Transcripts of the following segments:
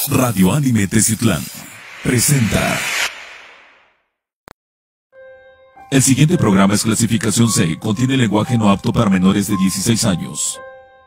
Radio Anime Teciutlán presenta. El siguiente programa es clasificación C, contiene lenguaje no apto para menores de 16 años.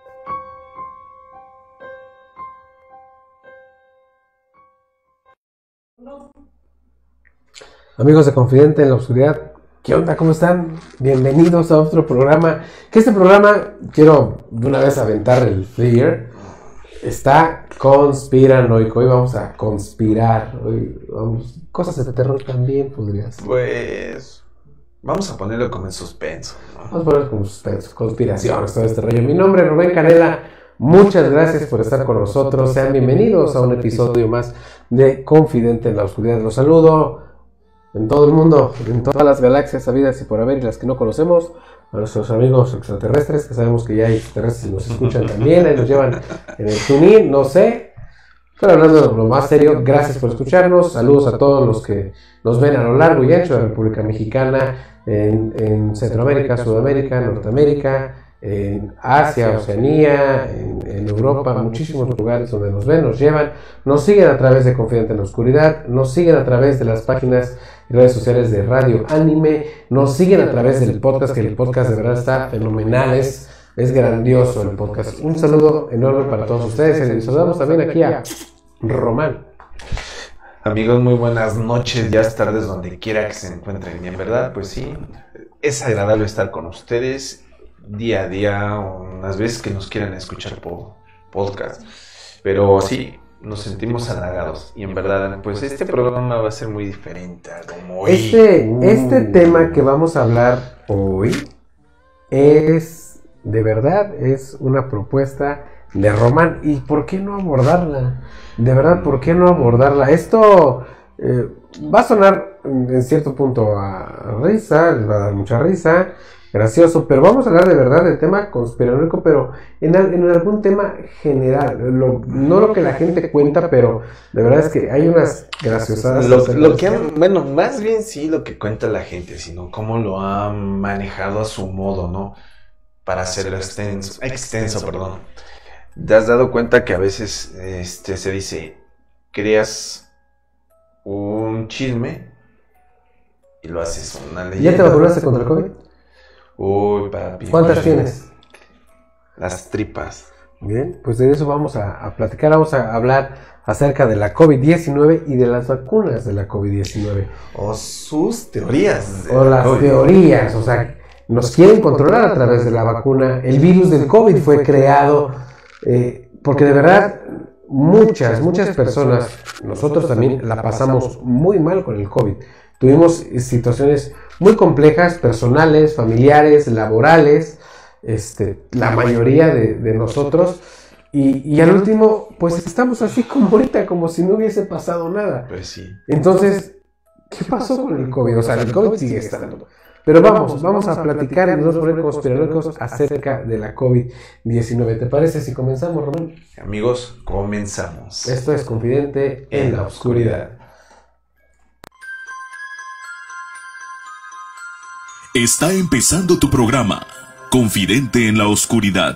Amigos de Confidente en la Oscuridad, ¿qué onda? ¿Cómo están? Bienvenidos a otro programa. Que este programa, quiero de una vez aventar el flyer, está conspiranoico. Hoy vamos a conspirar. Hoy vamos, cosas de terror también podrías. Pues vamos a ponerlo como en suspenso, ¿no? Vamos a ponerlo como suspenso, conspiraciones, todo este rollo. Mi nombre es Rubén Canela. Muchas gracias por estar con nosotros. Sean bienvenidos a un episodio más de Confidente en la Oscuridad. Los saludo en todo el mundo, en todas las galaxias habidas y por haber, y las que no conocemos, a nuestros amigos extraterrestres, que sabemos que ya hay extraterrestres y nos escuchan también, ahí nos llevan en el TuneIn, no sé. Pero hablando de lo más serio, gracias por escucharnos. Saludos a todos los que nos ven a lo largo y ancho de la República Mexicana, en Centroamérica, Sudamérica, Norteamérica, en Asia, Oceanía, en Europa, muchísimos lugares donde nos ven, nos llevan, nos siguen a través de Confidente en la Oscuridad, nos siguen a través de las páginas y redes sociales de Radio Anime, nos siguen a través del podcast, que el podcast de verdad está fenomenal, es grandioso el podcast. Un saludo enorme para todos ustedes y saludamos también aquí a Román. Amigos, muy buenas noches, días, tardes, donde quiera que se encuentren. Y en verdad, pues sí, es agradable estar con ustedes día a día, unas veces que nos quieran escuchar por podcast. Pero sí, nos sentimos halagados. Y en verdad, pues este programa va a ser muy diferente a como hoy. Este tema que vamos a hablar hoy es, de verdad, es una propuesta de Román. ¿Y por qué no abordarla? De verdad, ¿por qué no abordarla? Esto va a sonar en cierto punto a risa, les va a dar mucha risa, gracioso, pero vamos a hablar de verdad del tema conspiranoico, pero en algún tema general, no lo que la gente cuenta, pero de verdad es que hay unas graciosadas. Bueno, más bien sí lo que cuenta la gente, sino cómo lo ha manejado a su modo, ¿no? Para hacerlo extenso, perdón. ¿Te has dado cuenta que a veces se dice, creas un chisme y lo haces una leyenda? ¿Ya te vacunaste contra el COVID? Uy, papi. ¿Cuántas tienes? Las tripas. Bien, pues de eso vamos a platicar, vamos a hablar acerca de la COVID-19 y de las vacunas de la COVID-19. O sus teorías. O las teorías, o sea, nos quieren controlar a través de la vacuna. El virus del COVID fue creado porque de verdad muchas personas, nosotros también la pasamos muy mal con el COVID. Tuvimos situaciones muy complejas, personales, familiares, laborales, la mayoría de nosotros, y al último, pues estamos así como ahorita, como si no hubiese pasado nada. Pues sí. Entonces, ¿qué pasó con el COVID? O sea, el COVID sigue estando. Pero vamos a platicar y nos vamos a poner conspiranoicos acerca de la COVID-19. ¿Te parece si comenzamos, Román? Amigos, comenzamos. Esto es Confidente en la Oscuridad. Está empezando tu programa, Confidente en la Oscuridad.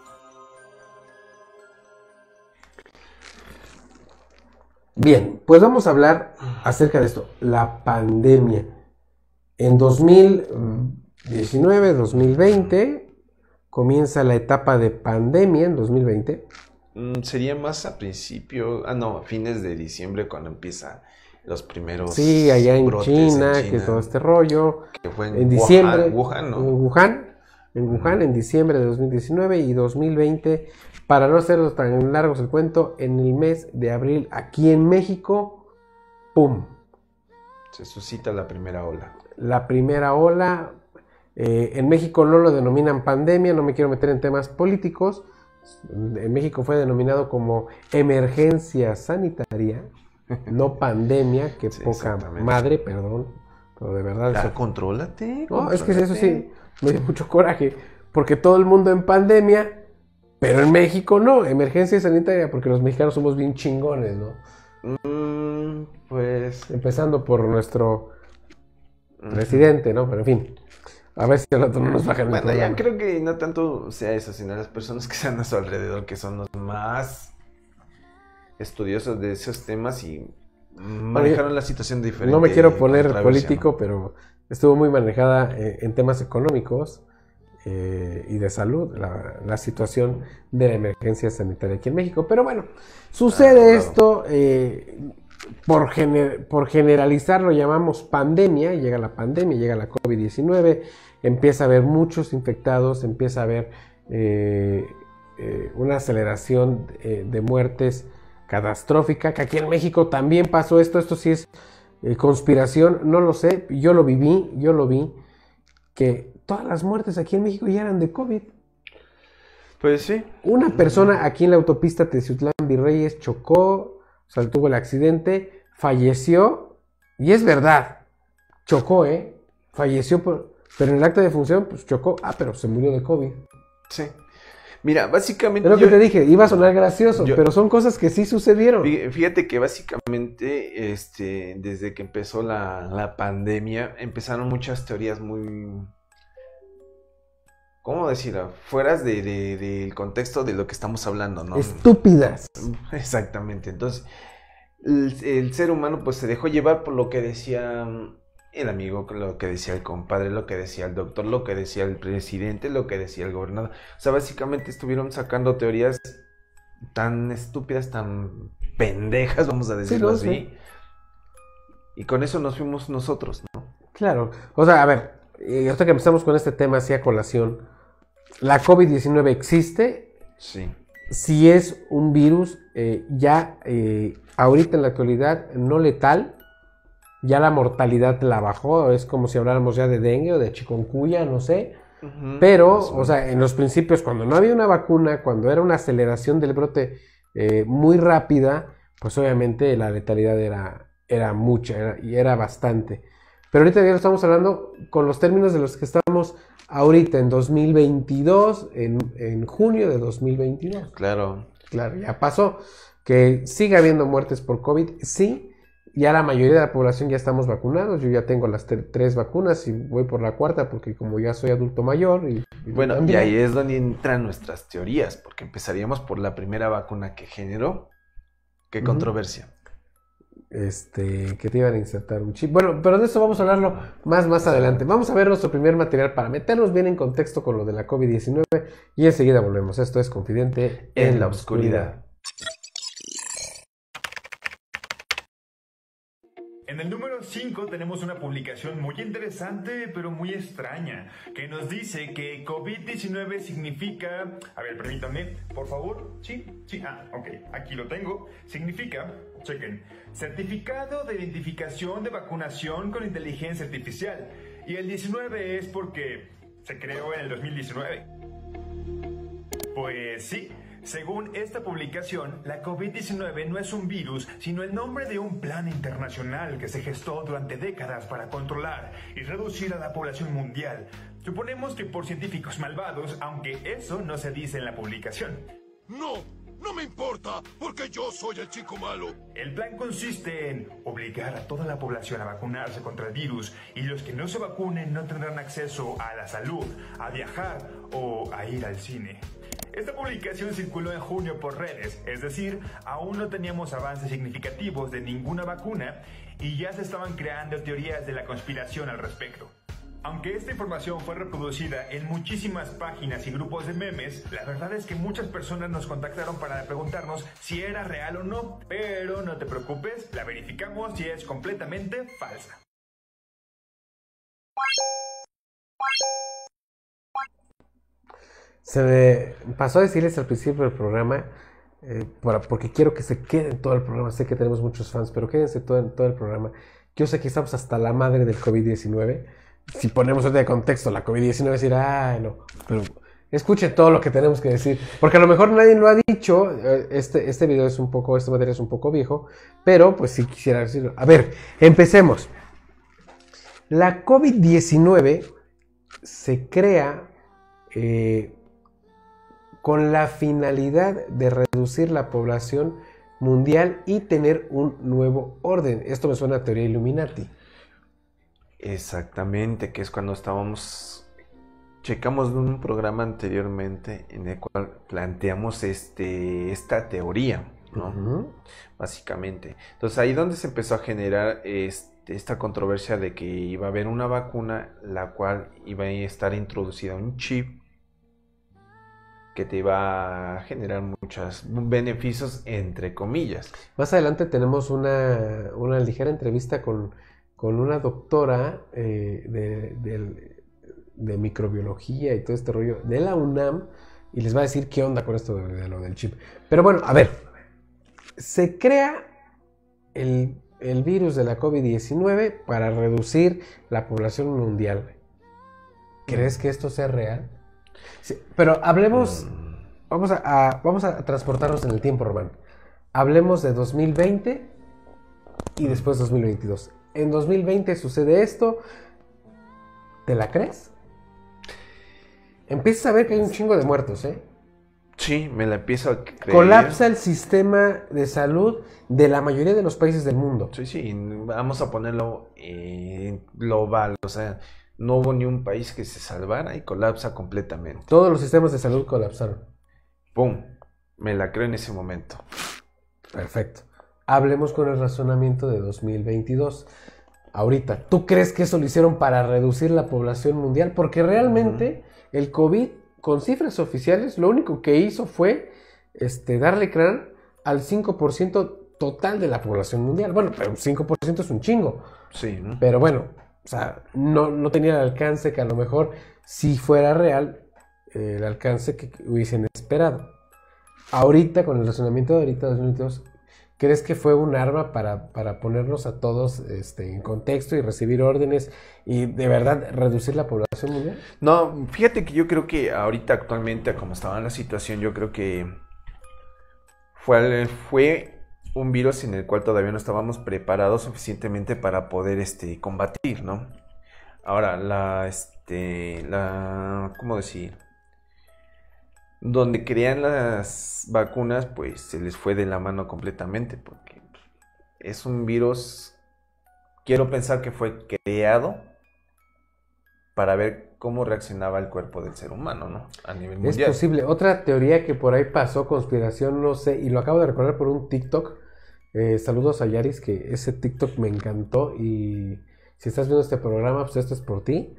Bien, pues vamos a hablar acerca de esto, la pandemia. En 2019, 2020, comienza la etapa de pandemia en 2020. Sería más a fines de diciembre cuando empieza los primeros. Sí, allá en China, que todo este rollo. Que fue en diciembre. Wuhan, ¿no? En Wuhan, en diciembre de 2019 y 2020. Para no hacerlos tan largos el cuento, en el mes de abril, aquí en México, ¡pum! Se suscita la primera ola. La primera ola, en México no lo denominan pandemia, no me quiero meter en temas políticos. En México fue denominado como emergencia sanitaria, no pandemia, que sí, poca madre, perdón, pero de verdad. Ya, contrólate. No, es que eso sí, me dio mucho coraje, porque todo el mundo en pandemia, pero en México no, emergencia sanitaria, porque los mexicanos somos bien chingones, ¿no? Pues. Empezando por nuestro presidente, ¿no? Pero en fin, a ver si al rato no nos bajan. Bueno, ya creo que no tanto sea eso, sino las personas que están a su alrededor, que son los más estudiosos de esos temas y manejaron la situación diferente. No me quiero poner político, ¿no? Pero estuvo muy manejada en temas económicos y de salud, la situación de la emergencia sanitaria aquí en México. Pero bueno, sucede esto, por generalizar lo llamamos pandemia, llega la pandemia, llega la COVID-19, empieza a haber muchos infectados, empieza a haber una aceleración de muertes catastrófica, que aquí en México también pasó esto sí es conspiración, no lo sé, yo lo vi, que todas las muertes aquí en México ya eran de COVID. Pues sí. Una persona aquí en la autopista Teciutlán Virreyes chocó, o sea, tuvo el accidente, falleció, y es verdad, chocó, falleció, pero en el acta de función, pues chocó, pero se murió de COVID. Sí. Mira, básicamente... Es lo que te dije, iba a sonar gracioso, pero son cosas que sí sucedieron. Fíjate que básicamente, desde que empezó la pandemia, empezaron muchas teorías muy... ¿Cómo decirlo? Fueras del contexto de lo que estamos hablando, ¿no? Estúpidas. Exactamente. Entonces, el ser humano pues se dejó llevar por lo que decía el amigo, lo que decía el compadre, lo que decía el doctor, lo que decía el presidente, lo que decía el gobernador. O sea, básicamente estuvieron sacando teorías tan estúpidas, tan pendejas, vamos a decirlo así. Sí. Y con eso nos fuimos nosotros, ¿no? Claro. O sea, a ver, hasta que empezamos con este tema así a colación, ¿la COVID-19 existe? Sí. Si es un virus ahorita en la actualidad no letal, ya la mortalidad la bajó, es como si habláramos ya de dengue o de chikungunya, no sé. Pero, o sea, en los principios, cuando no había una vacuna, cuando era una aceleración del brote muy rápida, pues obviamente la letalidad era mucha y era bastante. Pero ahorita ya lo estamos hablando con los términos de los que estamos ahorita, en 2022, en junio de 2022. Claro, ya pasó. Que sigue habiendo muertes por COVID, sí. Ya la mayoría de la población ya estamos vacunados. Yo ya tengo las 3 vacunas y voy por la 4ª porque como ya soy adulto mayor. Y bueno, y ahí es donde entran nuestras teorías, porque empezaríamos por la primera vacuna que generó. ¿Qué controversia? Que te iban a insertar un chip. Bueno, pero de eso vamos a hablarlo más adelante. Vamos a ver nuestro primer material para meternos bien en contexto con lo de la COVID-19 y enseguida volvemos. Esto es Confidente en la Oscuridad. En el número 5 tenemos una publicación muy interesante, pero muy extraña, que nos dice que COVID-19 significa... A ver, permítanme, por favor. Sí, ok, aquí lo tengo. Significa, chequen, Certificado de Identificación de Vacunación con Inteligencia Artificial. Y el 19 es porque se creó en el 2019. Pues sí. Según esta publicación, la COVID-19 no es un virus, sino el nombre de un plan internacional que se gestó durante décadas para controlar y reducir a la población mundial. Suponemos que por científicos malvados, aunque eso no se dice en la publicación. No me importa, porque yo soy el chico malo. El plan consiste en obligar a toda la población a vacunarse contra el virus y los que no se vacunen no tendrán acceso a la salud, a viajar o a ir al cine. Esta publicación circuló en junio por redes, es decir, aún no teníamos avances significativos de ninguna vacuna y ya se estaban creando teorías de la conspiración al respecto. Aunque esta información fue reproducida en muchísimas páginas y grupos de memes, la verdad es que muchas personas nos contactaron para preguntarnos si era real o no, pero no te preocupes, la verificamos y es completamente falsa. Se me pasó a decirles al principio del programa, porque quiero que se queden todo el programa, sé que tenemos muchos fans, pero quédense todo el programa. Yo sé que estamos hasta la madre del COVID-19. Si ponemos de contexto la COVID-19, decir, no, pero escuchen todo lo que tenemos que decir, porque a lo mejor nadie lo ha dicho. Este material es un poco viejo, pero pues sí quisiera decirlo. A ver, empecemos. La COVID-19 se crea con la finalidad de reducir la población mundial y tener un nuevo orden. Esto me suena a teoría Illuminati. Exactamente, que es cuando checamos un programa anteriormente en el cual planteamos esta teoría. ¿no? Básicamente. Entonces ahí donde se empezó a generar esta controversia de que iba a haber una vacuna, la cual iba a estar introducida un chip que te iba a generar muchos beneficios, entre comillas. Más adelante tenemos una ligera entrevista con una doctora de microbiología y todo este rollo de la UNAM, y les va a decir qué onda con esto de lo del chip. Pero bueno, a ver, se crea el virus de la COVID-19 para reducir la población mundial. ¿Crees que esto sea real? Sí, pero hablemos, vamos a transportarnos en el tiempo, Román. Hablemos de 2020 y después 2022. En 2020 sucede esto, ¿te la crees? Empiezas a ver que hay un chingo de muertos, ¿eh? Sí, me la empiezo a creer. Colapsa el sistema de salud de la mayoría de los países del mundo. Sí, vamos a ponerlo global, o sea, no hubo ni un país que se salvara y colapsa completamente. Todos los sistemas de salud colapsaron. ¡Pum! Me la creo en ese momento. Perfecto. Hablemos con el razonamiento de 2022. Ahorita, ¿tú crees que eso lo hicieron para reducir la población mundial? Porque realmente el COVID, con cifras oficiales, lo único que hizo fue darle crán al 5% total de la población mundial. Bueno, pero 5% es un chingo. Sí, ¿no? Pero bueno, o sea, no tenía el alcance que a lo mejor, si fuera real, el alcance que hubiesen esperado. Ahorita, con el razonamiento de ahorita, 2022, ¿crees que fue un arma para ponernos a todos en contexto y recibir órdenes y de verdad reducir la población mundial? No, fíjate que yo creo que ahorita actualmente, como estaba en la situación, yo creo que fue un virus en el cual todavía no estábamos preparados suficientemente para poder combatir, ¿no? Ahora, ¿cómo decir? Donde crean las vacunas, pues se les fue de la mano completamente, porque es un virus, quiero pensar que fue creado para ver cómo reaccionaba el cuerpo del ser humano, ¿no? A nivel mundial. Es posible. Otra teoría que por ahí pasó, conspiración, no sé, y lo acabo de recordar por un TikTok. Saludos a Yaris, que ese TikTok me encantó, y si estás viendo este programa, pues esto es por ti.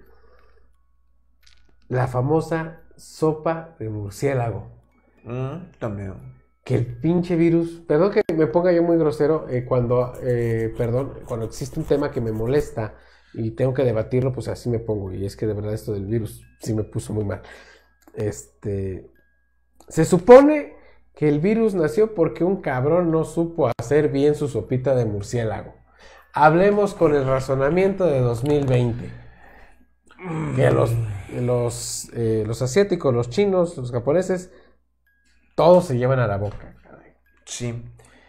La famosa sopa de murciélago. También. Que el pinche virus, perdón que me ponga yo muy grosero, cuando existe un tema que me molesta y tengo que debatirlo, pues así me pongo, y es que de verdad esto del virus sí me puso muy mal. Se supone que el virus nació porque un cabrón no supo hacer bien su sopita de murciélago. Hablemos con el razonamiento de 2020. Que los asiáticos, los chinos, los japoneses, todos se llevan a la boca. Sí.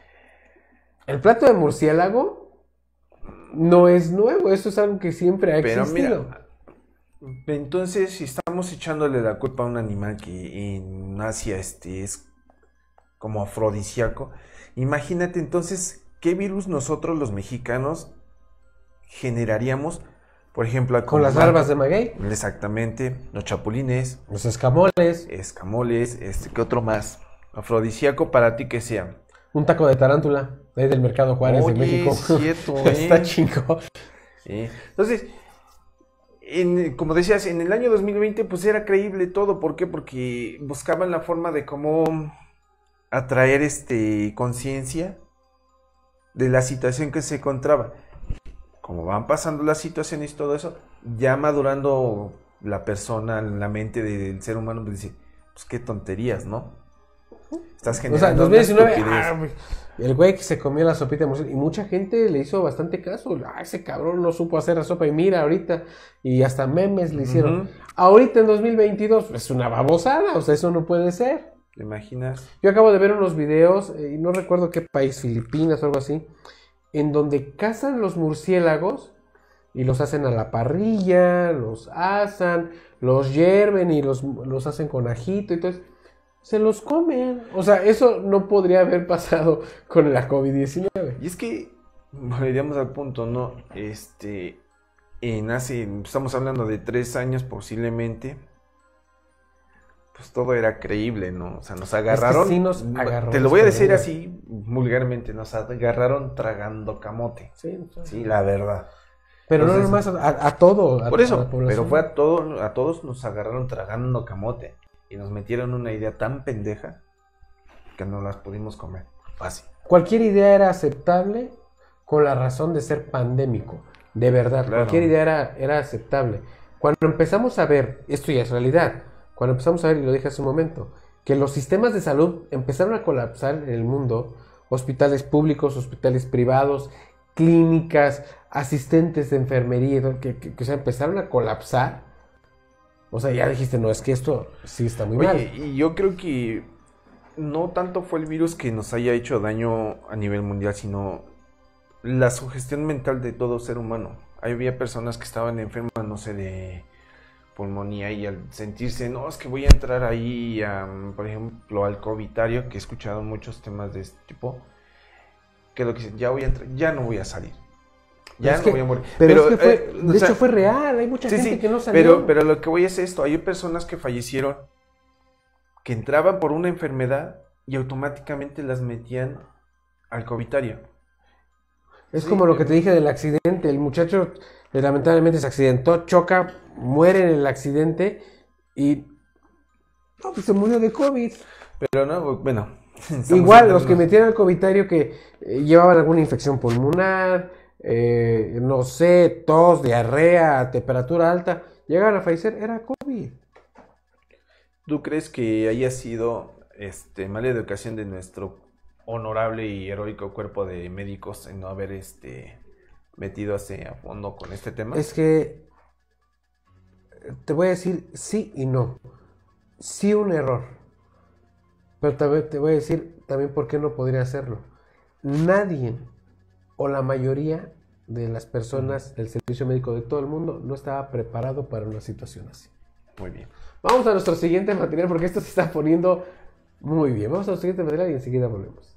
El plato de murciélago no es nuevo, eso es algo que siempre ha existido. Mira, entonces, si estamos echándole la culpa a un animal que en Asia es como afrodisíaco, imagínate entonces qué virus nosotros los mexicanos generaríamos, por ejemplo, con las larvas de maguey. Exactamente, los chapulines, los escamoles, ¿qué otro más? Afrodisíaco para ti que sea. Un taco de tarántula, de ahí del Mercado Juárez de México. Cierto, Está chingo. Entonces, como decías, en el año 2020 pues era creíble todo. ¿Por qué? Porque buscaban la forma de cómo atraer conciencia de la situación que se encontraba. Como van pasando las situaciones y todo eso, ya madurando la persona, la mente del ser humano, pues dice, pues qué tonterías, ¿no? Estás generando. O sea, 2019, el güey que se comió la sopita de murciélago, y mucha gente le hizo bastante caso. Ese cabrón no supo hacer la sopa, y mira ahorita, y hasta memes le hicieron. Ahorita en 2022, es una babosada, o sea, eso no puede ser. ¿Te imaginas? Yo acabo de ver unos videos, y no recuerdo qué país, Filipinas o algo así, en donde cazan los murciélagos y los hacen a la parrilla, los asan, los hierven y los hacen con ajito y todo eso. Se los comen. O sea, eso no podría haber pasado con la COVID-19. Y es que, volveríamos al punto, ¿no? Estamos hablando de 3 años posiblemente. pues todo era creíble, ¿no? O sea, nos agarraron. Es que sí nos agarró. Te lo voy a decir así, vulgarmente, nos agarraron tragando camote. Sí, la verdad. Pero entonces, no nomás a todo. Por eso, a la población. pero fue a todos nos agarraron tragando camote. Y nos metieron una idea tan pendeja que no las pudimos comer. Fácil. Cualquier idea era aceptable con la razón de ser pandémico. De verdad, Claro. cualquier idea era aceptable. Cuando empezamos a ver, esto ya es realidad, cuando empezamos a ver, y lo dije hace un momento, que los sistemas de salud empezaron a colapsar en el mundo, hospitales públicos, hospitales privados, clínicas, asistentes de enfermería, que se empezaron a colapsar. O sea, ya dijiste, no, es que esto sí está muy mal. Oye, y yo creo que no tanto fue el virus que nos haya hecho daño a nivel mundial, sino la sugestión mental de todo ser humano. Había personas que estaban enfermas, no sé, de pulmonía, y al sentirse, no, es que voy a entrar ahí, por ejemplo, al covitario, que he escuchado muchos temas de este tipo, que lo que dicen, ya voy a entrar, ya no voy a salir. Ya no voy a morir. Pero es que fue, de hecho fue real, hay mucha gente que no salió. Pero lo que voy es esto, hay personas que fallecieron, que entraban por una enfermedad y automáticamente las metían al covitario. Es como lo que te dije del accidente, el muchacho lamentablemente se accidentó, choca, muere en el accidente y no, pues se murió de COVID. Pero no, bueno. Igual los que metían al covitario que llevaban alguna infección pulmonar, no sé, tos, diarrea, temperatura alta, llegaban a fallecer, era COVID. ¿Tú crees que haya sido mala educación de nuestro honorable y heroico cuerpo de médicos en no haber metido a fondo con este tema? Es que te voy a decir sí y no. Sí, un error. Pero te voy a decir también por qué no podría hacerlo. Nadie o la mayoría de las personas del servicio médico de todo el mundo no estaba preparado para una situación así. Muy bien. Vamos a nuestro siguiente material porque esto se está poniendo muy bien. Vamos a nuestro siguiente material y enseguida volvemos.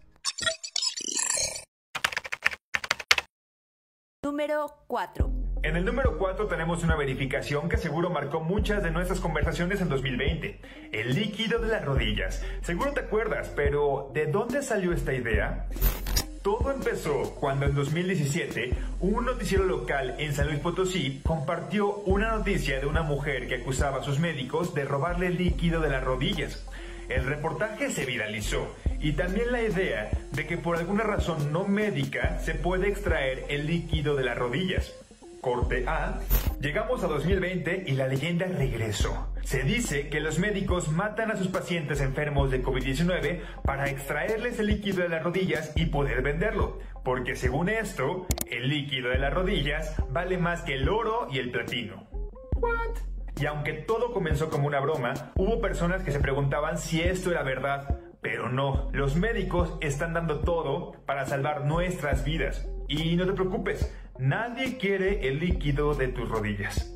Número 4. En el número 4 tenemos una verificación que seguro marcó muchas de nuestras conversaciones en 2020. El líquido de las rodillas. Seguro te acuerdas, pero ¿de dónde salió esta idea? Todo empezó cuando en 2017 un noticiero local en San Luis Potosí compartió una noticia de una mujer que acusaba a sus médicos de robarle el líquido de las rodillas. El reportaje se viralizó y también la idea de que por alguna razón no médica se puede extraer el líquido de las rodillas. Corte A. Llegamos a 2020 y la leyenda regresó. Se dice que los médicos matan a sus pacientes enfermos de COVID-19 para extraerles el líquido de las rodillas y poder venderlo. Porque según esto, el líquido de las rodillas vale más que el oro y el platino. ¿What? Y aunque todo comenzó como una broma, hubo personas que se preguntaban si esto era verdad. Pero no, los médicos están dando todo para salvar nuestras vidas. Y no te preocupes, nadie quiere el líquido de tus rodillas.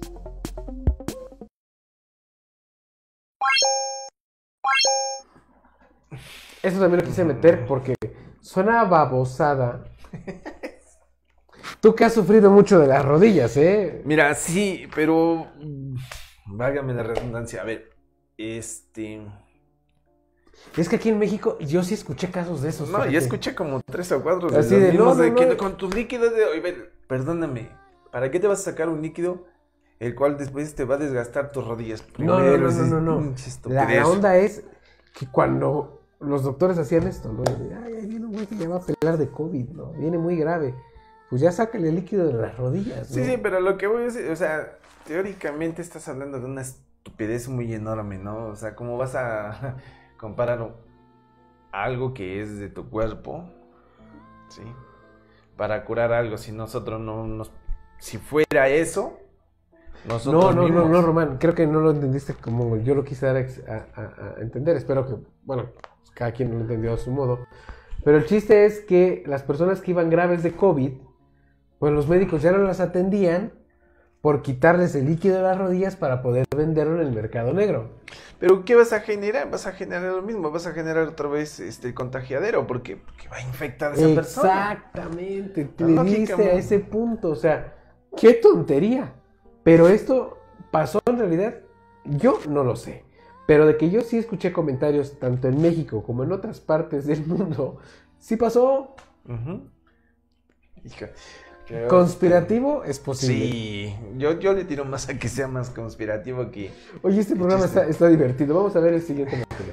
Eso también lo quise meter porque suena babosada. Tú que has sufrido mucho de las rodillas, ¿eh? Mira, sí, pero válgame la redundancia. A ver, Es que aquí en México yo sí escuché casos de esos. No, fíjate. ya escuché como 3 o 4 Así de, los mismos no, de no, que no. con tus líquidos de... Oye, perdóname, ¿para qué te vas a sacar un líquido el cual después te va a desgastar tus rodillas? No. La Estupidez. onda es que cuando los doctores hacían esto, ¿no? Ay, viene un güey que ya va a pelar de COVID, ¿no? Viene muy grave. Pues ya sácale el líquido de las rodillas, ¿no? Sí, pero lo que voy a decir, o sea, teóricamente estás hablando de una estupidez muy enorme, ¿no? O sea, ¿cómo vas a comparar algo que es de tu cuerpo, ¿sí? Para curar algo, si nosotros no nos... Si fuera eso, nosotros mismos... No, Román, creo que no lo entendiste como yo lo quise dar a entender. Espero que, bueno, cada quien lo entendió a su modo. Pero el chiste es que las personas que iban graves de COVID, pues los médicos ya no las atendían por quitarles el líquido de las rodillas para poder venderlo en el mercado negro. Pero ¿qué vas a generar? Vas a generar lo mismo, vas a generar otra vez el contagiadero, porque va a infectar a esa persona. Exactamente, te diste a ese punto, o sea, qué tontería. Pero esto pasó en realidad, yo no lo sé. Pero de que yo sí escuché comentarios, tanto en México como en otras partes del mundo, sí pasó. Hijo, Conspirativo es posible. Sí, yo le tiro más a que sea más conspirativo que... Oye, este programa está divertido. Vamos a ver el siguiente material.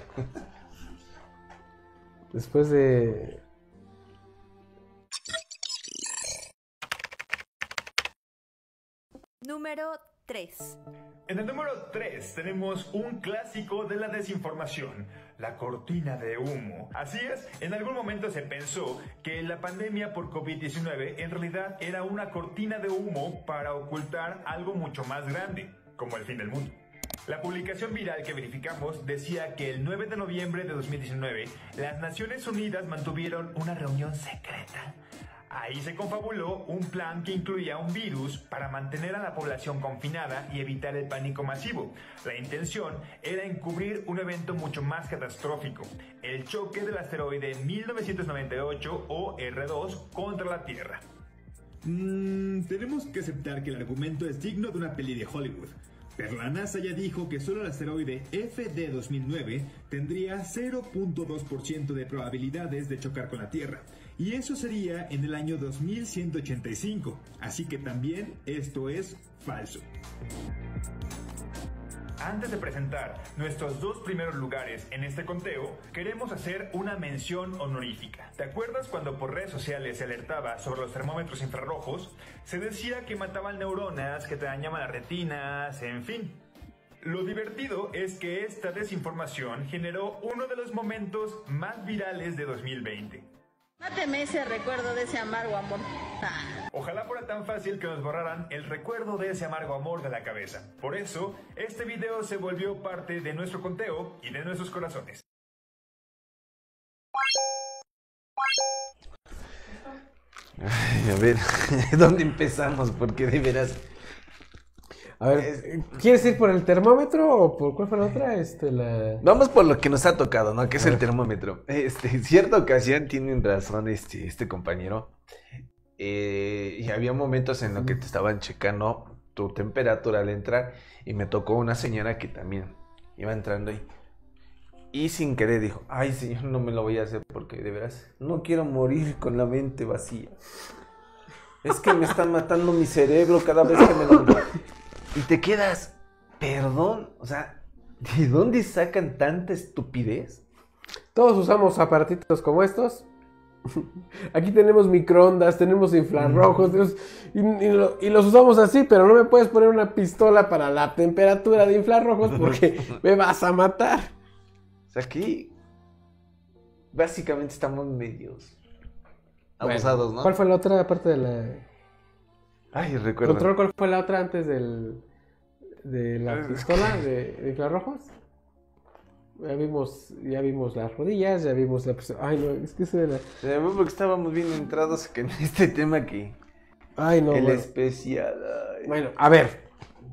Después de... Número 3. En el número 3 tenemos un clásico de la desinformación, la cortina de humo. Así es, en algún momento se pensó que la pandemia por COVID-19 en realidad era una cortina de humo para ocultar algo mucho más grande, como el fin del mundo. La publicación viral que verificamos decía que el 9 de noviembre de 2019 las Naciones Unidas mantuvieron una reunión secreta. Ahí se confabuló un plan que incluía un virus para mantener a la población confinada y evitar el pánico masivo. La intención era encubrir un evento mucho más catastrófico, el choque del asteroide 1998 o R2 contra la Tierra. Tenemos que aceptar que el argumento es digno de una peli de Hollywood. Pero la NASA ya dijo que solo el asteroide FD 2009 tendría 0.2% de probabilidades de chocar con la Tierra. Y eso sería en el año 2185. Así que también esto es falso. Antes de presentar nuestros dos primeros lugares en este conteo, queremos hacer una mención honorífica. ¿Te acuerdas cuando por redes sociales se alertaba sobre los termómetros infrarrojos? Se decía que mataban neuronas, que te dañaban las retinas, en fin. Lo divertido es que esta desinformación generó uno de los momentos más virales de 2020. Máteme ese recuerdo de ese amargo amor. Ojalá fuera tan fácil que nos borraran el recuerdo de ese amargo amor de la cabeza. Por eso, este video se volvió parte de nuestro conteo y de nuestros corazones. Ay, a ver, ¿dónde empezamos? Porque de veras... A ver, ¿quieres ir por el termómetro o por cuál fue la otra? Vamos por lo que nos ha tocado, ¿no? Que es el termómetro. Cierta ocasión tienen razón este compañero. Y había momentos en los que te estaban checando tu temperatura al entrar y me tocó una señora que también iba entrando ahí. Y sin querer dijo, ay señor, no me lo voy a hacer porque de veras no quiero morir con la mente vacía. Es que me están matando mi cerebro cada vez que me lo... Y te quedas, perdón, o sea, ¿de dónde sacan tanta estupidez? Todos usamos aparatitos como estos. Aquí tenemos microondas, tenemos infrarrojos, y los usamos así, pero no me puedes poner una pistola para la temperatura de infrarrojos porque me vas a matar. O sea, aquí básicamente estamos medios abusados, ¿no? ¿Cuál fue la otra parte de la... Ay, recuerdo. ¿Control cuál fue la otra antes de la pistola de infrarrojos? Ya vimos las rodillas, ya vimos la pistola. Ay, no, es que se porque estábamos bien entrados en este tema que... Ay, no, el bueno. especial. Ay. Bueno, a ver.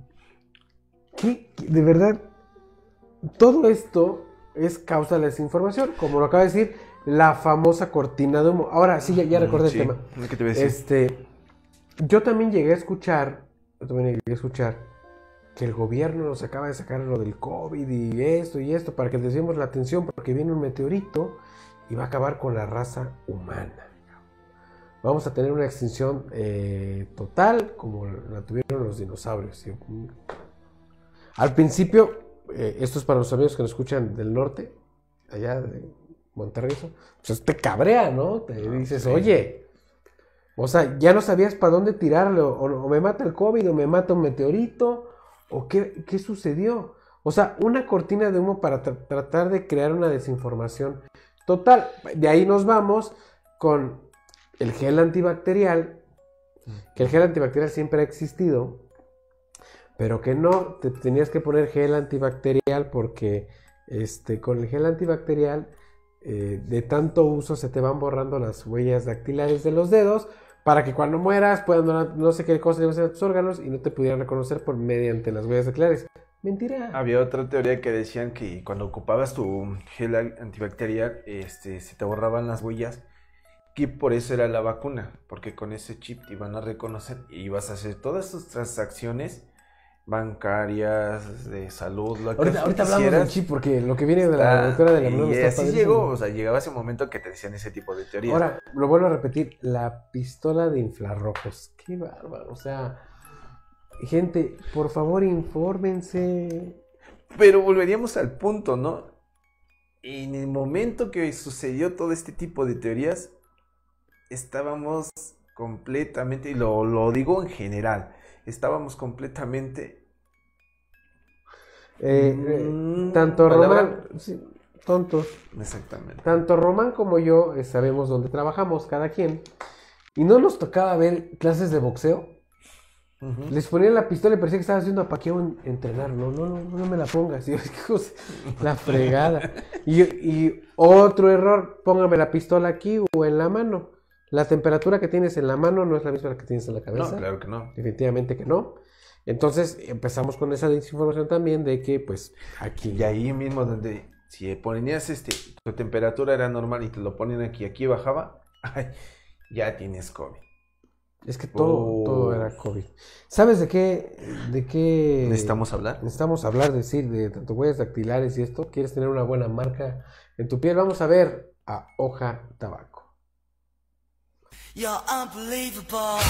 De verdad, todo esto es causa de la desinformación, como lo acaba de decir, la famosa cortina de humo. Ahora sí, ya recordé el tema. ¿Qué te voy a decir? Yo también llegué a escuchar que el gobierno nos acaba de sacar lo del COVID y esto, para que desviemos la atención, porque viene un meteorito y va a acabar con la raza humana. Vamos a tener una extinción total, como la tuvieron los dinosaurios. ¿Sí? Al principio, esto es para los amigos que nos escuchan del norte, allá de Monterrey, pues te cabrea, ¿no? Te dices, sí. Oye... O sea, ya no sabías para dónde tirarlo, o me mata el COVID, o me mata un meteorito, o qué sucedió. O sea, una cortina de humo para tratar de crear una desinformación total. De ahí nos vamos con el gel antibacterial, que el gel antibacterial siempre ha existido, pero que no te tenías que poner gel antibacterial porque con el gel antibacterial de tanto uso se te van borrando las huellas dactilares de los dedos para que cuando mueras puedan donar no sé qué cosa a tus órganos y no te pudieran reconocer mediante las huellas dactilares. Mentira. Había otra teoría que decían que cuando ocupabas tu gel antibacterial se te borraban las huellas, que por eso era la vacuna, porque con ese chip te iban a reconocer y ibas a hacer todas tus transacciones bancarias, de salud, lo que Ahorita hablamos del chip, porque lo que viene de la doctora de la mano y está así padrísimo. llegó, o sea, llegaba ese momento que te decían ese tipo de teorías. Ahora, lo vuelvo a repetir, la pistola de infrarrojos. Qué bárbaro, o sea, gente, por favor, infórmense. Pero volveríamos al punto, ¿no? En el momento que sucedió todo este tipo de teorías, estábamos completamente, y lo digo en general, estábamos completamente... Tanto ¿palabra? Román, sí, tontos, Exactamente. tanto Román como yo sabemos dónde trabajamos, cada quien, y no nos tocaba ver clases de boxeo. Ujú. Les ponían la pistola y parecía que estaba haciendo apaqueo entrenar. No me la pongas. Y yo, la fregada. Y otro error, póngame la pistola aquí o en la mano. La temperatura que tienes en la mano no es la misma que tienes en la cabeza. No, claro que no. Definitivamente que no. Entonces empezamos con esa desinformación también de que pues aquí... Y ahí mismo donde, si ponías tu temperatura era normal y te lo ponen aquí bajaba, ay, ya tienes COVID. Es que todo era COVID. ¿Sabes de qué? ¿Necesitamos hablar? Necesitamos hablar, de tanto huellas dactilares y esto. ¿Quieres tener una buena marca en tu piel? Vamos a ver a Hoja Tabaco. You're unbelievable.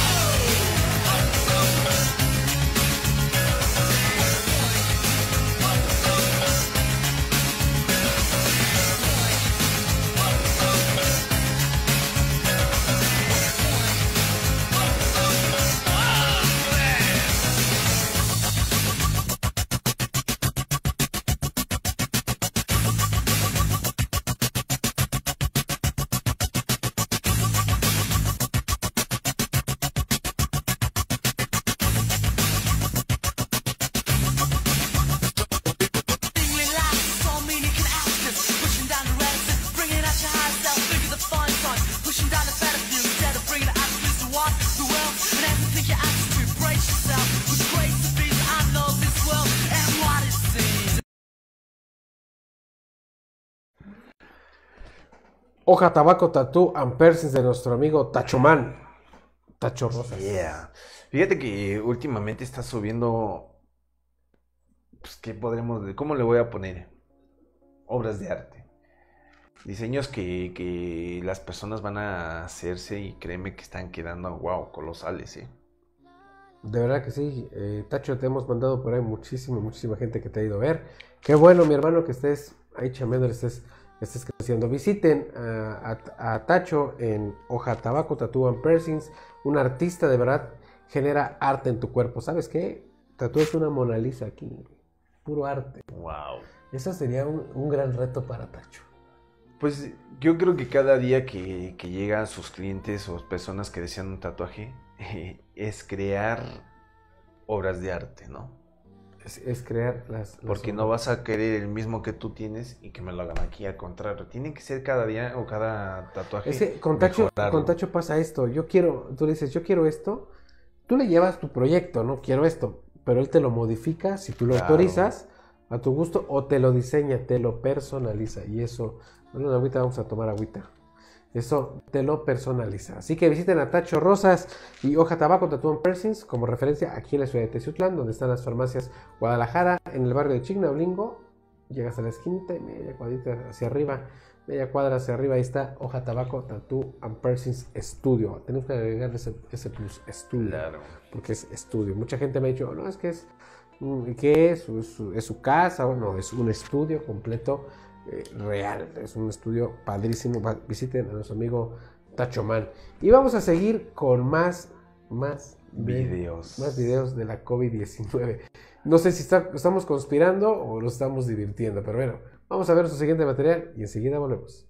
Hoja Tabaco Tattoo and Piercings de nuestro amigo Tachomán. Tacho Rosas. Yeah. Fíjate que últimamente está subiendo, pues, ¿cómo le voy a poner? Obras de arte. Diseños que las personas van a hacerse y créeme que están quedando, wow, colosales, ¿eh? De verdad que sí. Tacho, te hemos mandado por ahí muchísima gente que te ha ido a ver. Qué bueno, mi hermano, que estés ahí chambeando, estés creciendo. Visiten a Tacho en Hoja Tabaco Tattoo and Piercings. Un artista de verdad genera arte en tu cuerpo. ¿Sabes qué? Tatúes una Mona Lisa aquí. Puro arte. Wow. Eso sería un gran reto para Tacho. Pues yo creo que cada día que llegan sus clientes o personas que desean un tatuaje, es crear obras de arte, ¿no? Es crear las Porque no vas a querer el mismo que tú tienes y que me lo hagan aquí, al contrario. Tiene que ser cada día o cada tatuaje. Es que con Tacho pasa esto. Tú le dices, yo quiero esto. Tú le llevas tu proyecto, ¿no? Quiero esto. Pero él te lo modifica si tú lo autorizas a tu gusto o te lo diseña, te lo personaliza. Y eso, bueno, ahorita vamos a tomar agüita. Eso te lo personaliza. Así que visiten a Tacho Rosas y Hoja Tabaco Tattoo and Piercings como referencia aquí en la ciudad de Teciutlán, donde están las farmacias Guadalajara, en el barrio de Chignaulingo. Llegas a la esquinita y media cuadrita hacia arriba, media cuadra hacia arriba, ahí está Hoja Tabaco Tattoo and Piercings Estudio. Tenemos que agregarle ese plus, estudio, Claro. porque es estudio. Mucha gente me ha dicho, no, es que ¿qué es? ¿Es su casa? No, es un estudio completo. Real, es un estudio padrísimo. Visiten a nuestro amigo Tachomán. Y vamos a seguir con más videos de la COVID-19. No sé si estamos conspirando o nos estamos divirtiendo, pero bueno, vamos a ver su siguiente material y enseguida volvemos.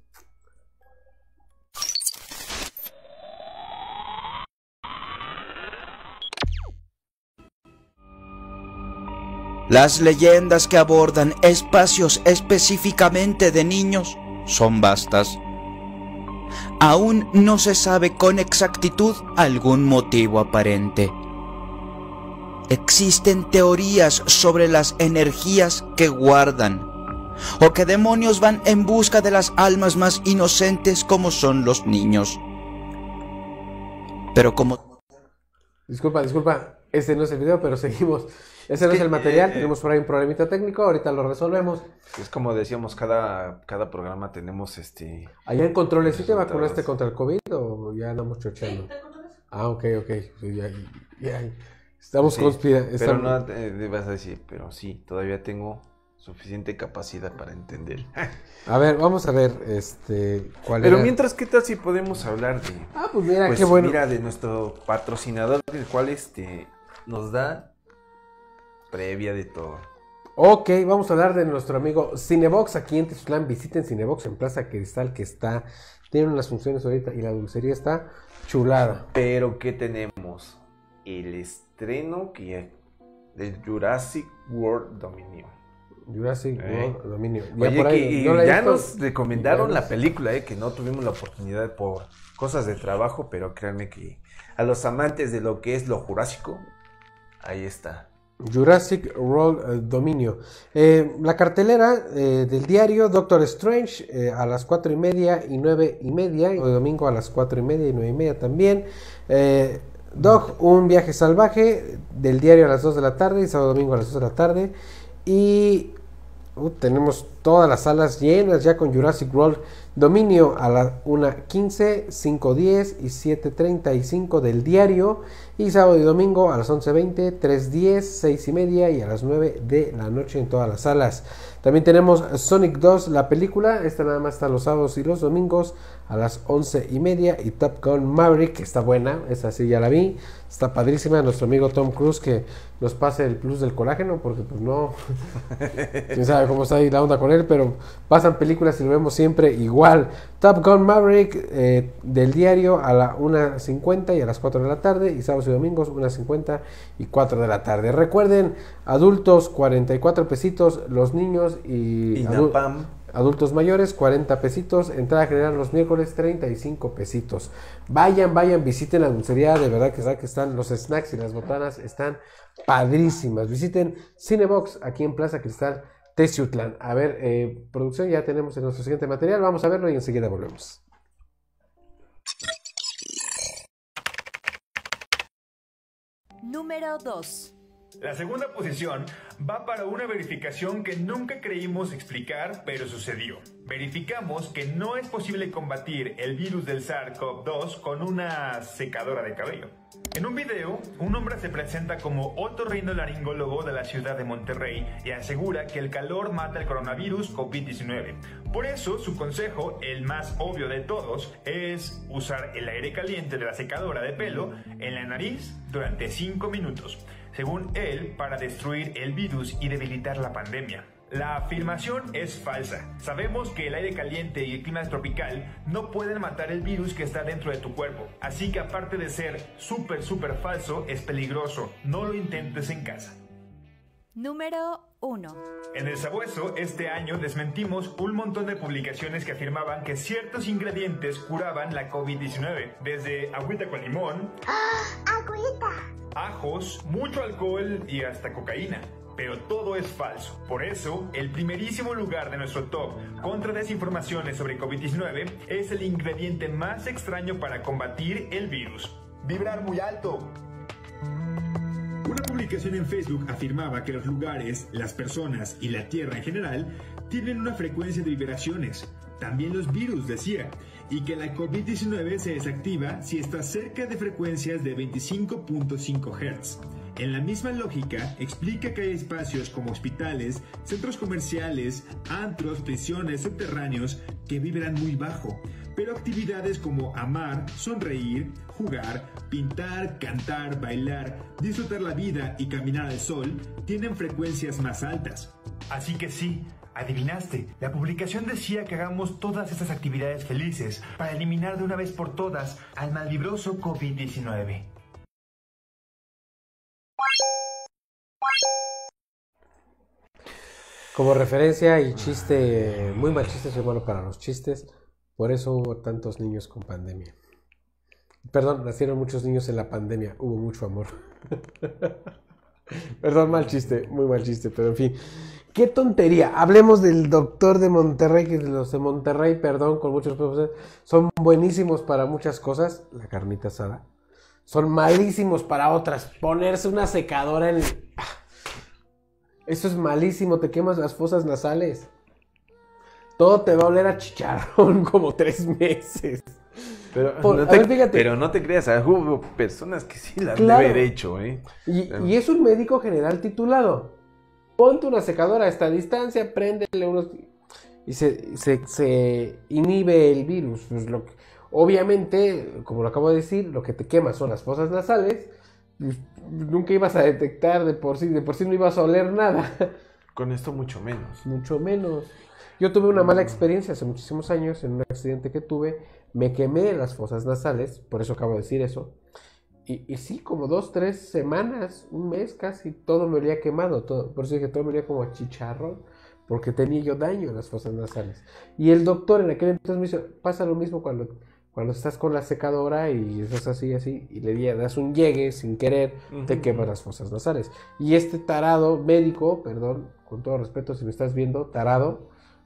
Las leyendas que abordan espacios específicamente de niños son vastas. Aún no se sabe con exactitud algún motivo aparente. Existen teorías sobre las energías que guardan, o que demonios van en busca de las almas más inocentes como son los niños. Pero como... Disculpa. Ese no es el video, pero seguimos. Ese no es el material, tenemos por ahí un problemita técnico, ahorita lo resolvemos. Es como decíamos, cada programa tenemos Allá en controles, ¿sí te vacunaste contra el COVID o ya andamos chocheando? Ok. Sí, ya. Estamos conspirando. Pero no vas a decir, pero sí, todavía tengo suficiente capacidad para entender. A ver, vamos a ver cuál Pero era. mientras, ¿qué tal si podemos hablar de... Pues mira, qué bueno. Mira, de nuestro patrocinador, el cual nos da previa de todo. Ok, vamos a hablar de nuestro amigo Cinebox aquí en Tizutlán. Visiten Cinebox en Plaza Cristal, que tiene unas funciones ahorita y la dulcería está chulada. Pero ¿qué tenemos? El estreno del Jurassic World Dominion. World Dominion. Oye, ya nos recomendaron la película, que no tuvimos la oportunidad por cosas de trabajo, pero créanme que a los amantes de lo que es lo jurásico, ahí está. Jurassic World Dominion. La cartelera del diario Doctor Strange a las 4:30 y 9:30. Hoy domingo a las 4:30 y 9:30 también. Dog, un viaje salvaje del diario a las 2 de la tarde y sábado domingo a las 2 de la tarde. Y tenemos todas las salas llenas ya con Jurassic World Dominio a las 1:15, 5:10 y 7:35 del diario. Y sábado y domingo a las 11:20, 3:10, 6:30 y a las 9 de la noche en todas las salas. También tenemos Sonic 2, la película. Esta nada más está los sábados y los domingos a las 11:30. Y Top Gun Maverick, que está buena. Esa sí ya la vi. Está padrísima. Nuestro amigo Tom Cruise que nos pase el plus del colágeno. Porque pues no. Quién sabe cómo está ahí la onda con él. Pero pasan películas y lo vemos siempre igual. Top Gun Maverick del diario a la 1:50 y a las 4 de la tarde. Y sábados y domingos 1:50 y 4 de la tarde. Recuerden, adultos 44 pesitos. Los niños y adultos mayores 40 pesitos. Entrada general los miércoles 35 pesitos. Vayan, visiten la dulcería. De verdad que están los snacks y las botanas están padrísimas. Visiten Cinebox aquí en Plaza Cristal, Teciutlán. A ver, producción, ya tenemos en nuestro siguiente material. Vamos a verlo y enseguida volvemos. Número 2. La segunda posición va para una verificación que nunca creímos explicar, pero sucedió. Verificamos que no es posible combatir el virus del SARS-CoV-2 con una secadora de cabello. En un video, un hombre se presenta como otorrinolaringólogo de la ciudad de Monterrey y asegura que el calor mata el coronavirus COVID-19. Por eso, su consejo, el más obvio de todos, es usar el aire caliente de la secadora de pelo en la nariz durante 5 minutos. Según él, para destruir el virus y debilitar la pandemia. La afirmación es falsa. Sabemos que el aire caliente y el clima tropical no pueden matar el virus que está dentro de tu cuerpo. Así que aparte de ser súper falso, es peligroso. No lo intentes en casa. Número 1. En el Sabueso, este año desmentimos un montón de publicaciones que afirmaban que ciertos ingredientes curaban la COVID-19. Desde agüita con limón, ajos, mucho alcohol y hasta cocaína. Pero todo es falso. Por eso, el primerísimo lugar de nuestro top contra desinformaciones sobre COVID-19 es el ingrediente más extraño para combatir el virus: vibrar muy alto. Una publicación en Facebook afirmaba que los lugares, las personas y la Tierra en general tienen una frecuencia de vibraciones. También los virus, decía, y que la COVID-19 se desactiva si está cerca de frecuencias de 25.5 Hz. En la misma lógica, explica que hay espacios como hospitales, centros comerciales, antros, prisiones, subterráneos que vibran muy bajo, pero actividades como amar, sonreír, jugar, pintar, cantar, bailar, disfrutar la vida y caminar al sol tienen frecuencias más altas. Así que sí, adivinaste, la publicación decía que hagamos todas estas actividades felices para eliminar de una vez por todas al malvibroso COVID-19. Como referencia y chiste, muy mal chiste, soy bueno para los chistes, por eso hubo tantos niños con pandemia. Perdón, nacieron muchos niños en la pandemia, hubo mucho amor. Perdón, mal chiste, muy mal chiste, pero en fin. ¡Qué tontería! Hablemos del doctor de Monterrey, que los de Monterrey, perdón, con muchos profesores, son buenísimos para muchas cosas. La carnita asada. son malísimos para otras. Ponerse una secadora en... Eso es malísimo, te quemas las fosas nasales. Todo te va a oler a chicharrón como 3 meses. Pero, fíjate. Pero no te creas, hubo personas que sí las Claro. debe haber hecho, ¿eh? Y es un médico general titulado. Ponte una secadora a esta distancia, préndele unos... Y se inhibe el virus. Pues obviamente, como lo acabo de decir, lo que te quema son las fosas nasales. Nunca ibas a detectar de por sí no ibas a oler nada. Con esto mucho menos. Mucho menos. Yo tuve una mala experiencia hace muchísimos años en un accidente que tuve. Me quemé las fosas nasales, por eso acabo de decir eso. Y sí, como 2, 3 semanas, un mes casi, todo me olía quemado. Por eso dije, todo me olía como a chicharrón, porque tenía yo daño en las fosas nasales. Y el doctor en aquel entonces me dijo, pasa lo mismo cuando estás con la secadora y estás así, y le das un llegue sin querer, te quemas las fosas nasales. Y este tarado médico, perdón, con todo respeto si me estás viendo, tarado,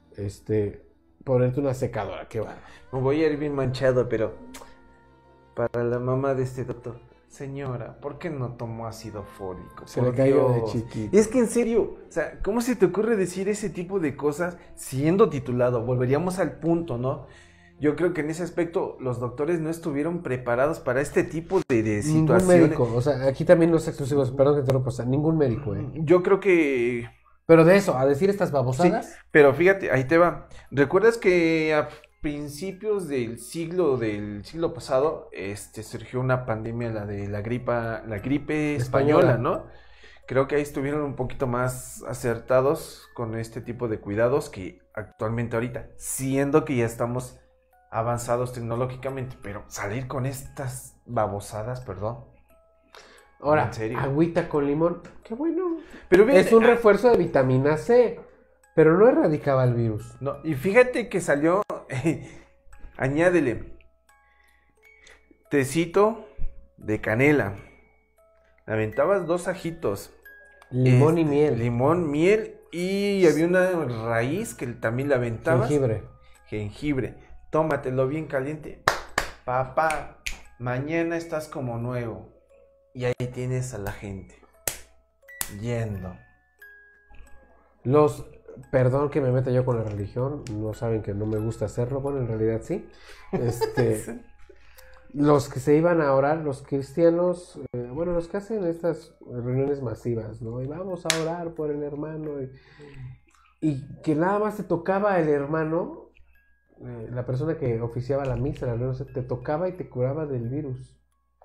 ponerte una secadora, qué va. Me voy a ir bien manchado, pero para la mamá de este doctor, señora, ¿por qué no tomó ácido fólico? Se le cayó de chiquito. Es que en serio, o sea, ¿cómo se te ocurre decir ese tipo de cosas siendo titulado? Volveríamos al punto, ¿no? Yo creo que en ese aspecto los doctores no estuvieron preparados para este tipo de situaciones. Ningún médico, o sea, aquí también los exclusivos, perdón que te interrumpa, o sea, ningún médico, Yo creo que... Pero de eso, a decir estas babosadas. Sí, pero fíjate, ahí te va. ¿Recuerdas que a principios del siglo pasado, surgió una pandemia, la de la gripe española, ¿no? Creo que ahí estuvieron un poquito más acertados con este tipo de cuidados que actualmente ahorita, siendo que ya estamos avanzados tecnológicamente, pero salir con estas babosadas, perdón. Ahora, ¿en serio? agüita con limón, qué bueno. Pero es un refuerzo de vitamina C, pero no erradicaba el virus. No, y fíjate que salió, añádele, tecito de canela, aventabas 2 ajitos. Limón y miel. Limón, miel, y había una raíz que también la aventabas. Jengibre. Tómatelo bien caliente. Papá, mañana estás como nuevo. Y ahí tienes a la gente yendo. Perdón que me meta yo con la religión, no saben que no me gusta hacerlo, bueno, en realidad sí. Los que se iban a orar, los cristianos, los que hacen estas reuniones masivas, ¿no? Y vamos a orar por el hermano, y que nada más te tocaba el hermano, la persona que oficiaba la misa, la reunión, te tocaba y te curaba del virus.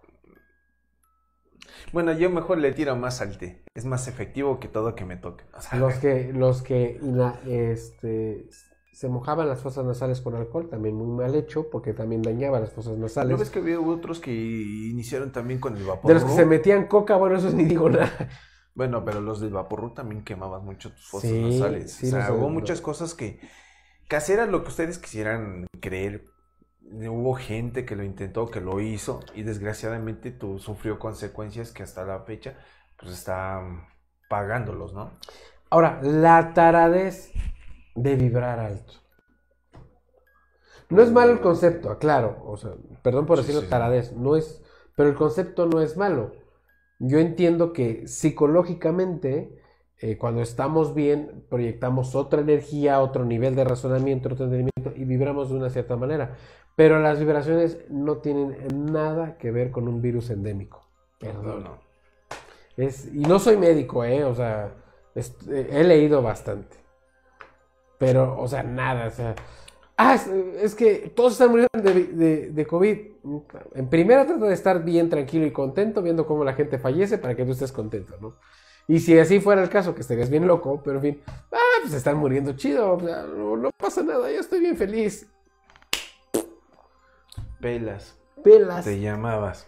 Bueno, yo mejor le tiro más al té. Es más efectivo que todo que me toque. O sea, los que se mojaban las fosas nasales con alcohol, también muy mal hecho, porque también dañaba las fosas nasales. ¿No ves que había otros que iniciaron también con el vaporru? De los que se metían coca, bueno, eso ni digo nada. Bueno, pero los del vaporru también quemaban mucho tus fosas nasales. Sí, o sea, hubo muchas cosas que era lo que ustedes quisieran creer. Hubo gente que lo intentó, que lo hizo, y desgraciadamente sufrió consecuencias que hasta la fecha pues está pagándolos, ¿no? Ahora, la taradez de vibrar alto. No es malo el concepto, aclaro, o sea, perdón por decirlo taradez, no es, pero el concepto no es malo. Yo entiendo que psicológicamente, cuando estamos bien, proyectamos otra energía, otro nivel de razonamiento, otro entendimiento, y vibramos de una cierta manera. Pero las vibraciones no tienen nada que ver con un virus endémico. Perdón. No. Y no soy médico, o sea, he leído bastante. Pero, o sea, nada, o sea... es que todos están muriendo de COVID. En primera trata de estar bien tranquilo y contento, viendo cómo la gente fallece para que tú estés contento, ¿no? Y si así fuera el caso, que estarías bien loco, pero en fin, pues están muriendo chido, o sea, no pasa nada, yo estoy bien feliz. Pelas. Te llamabas.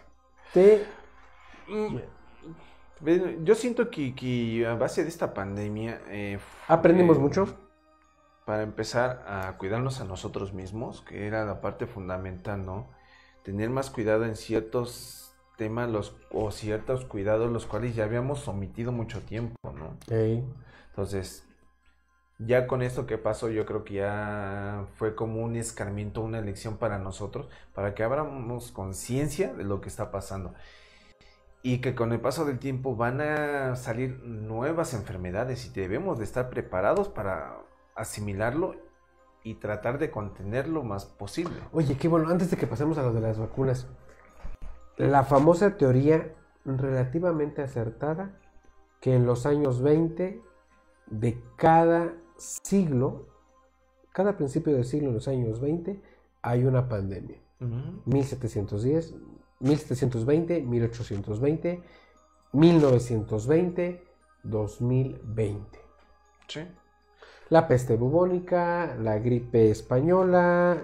Yo siento que a base de esta pandemia... aprendimos mucho. Para empezar a cuidarnos a nosotros mismos, que era la parte fundamental, ¿no? Tener más cuidado en ciertos temas o ciertos cuidados los cuales ya habíamos omitido mucho tiempo, ¿no? Sí. Entonces, Ya con esto que pasó, yo creo que ya fue como un escarmiento, una lección para nosotros, para que abramos conciencia de lo que está pasando. Y que con el paso del tiempo van a salir nuevas enfermedades y debemos de estar preparados para asimilarlo y tratar de contener lo más posible. Oye, qué bueno, antes de que pasemos a lo de las vacunas, la famosa teoría relativamente acertada que en los años 20 de cada siglo, cada principio del siglo en los años 20 hay una pandemia. 1710, 1720, 1820, 1920, 2020. Sí. La peste bubónica, la gripe española,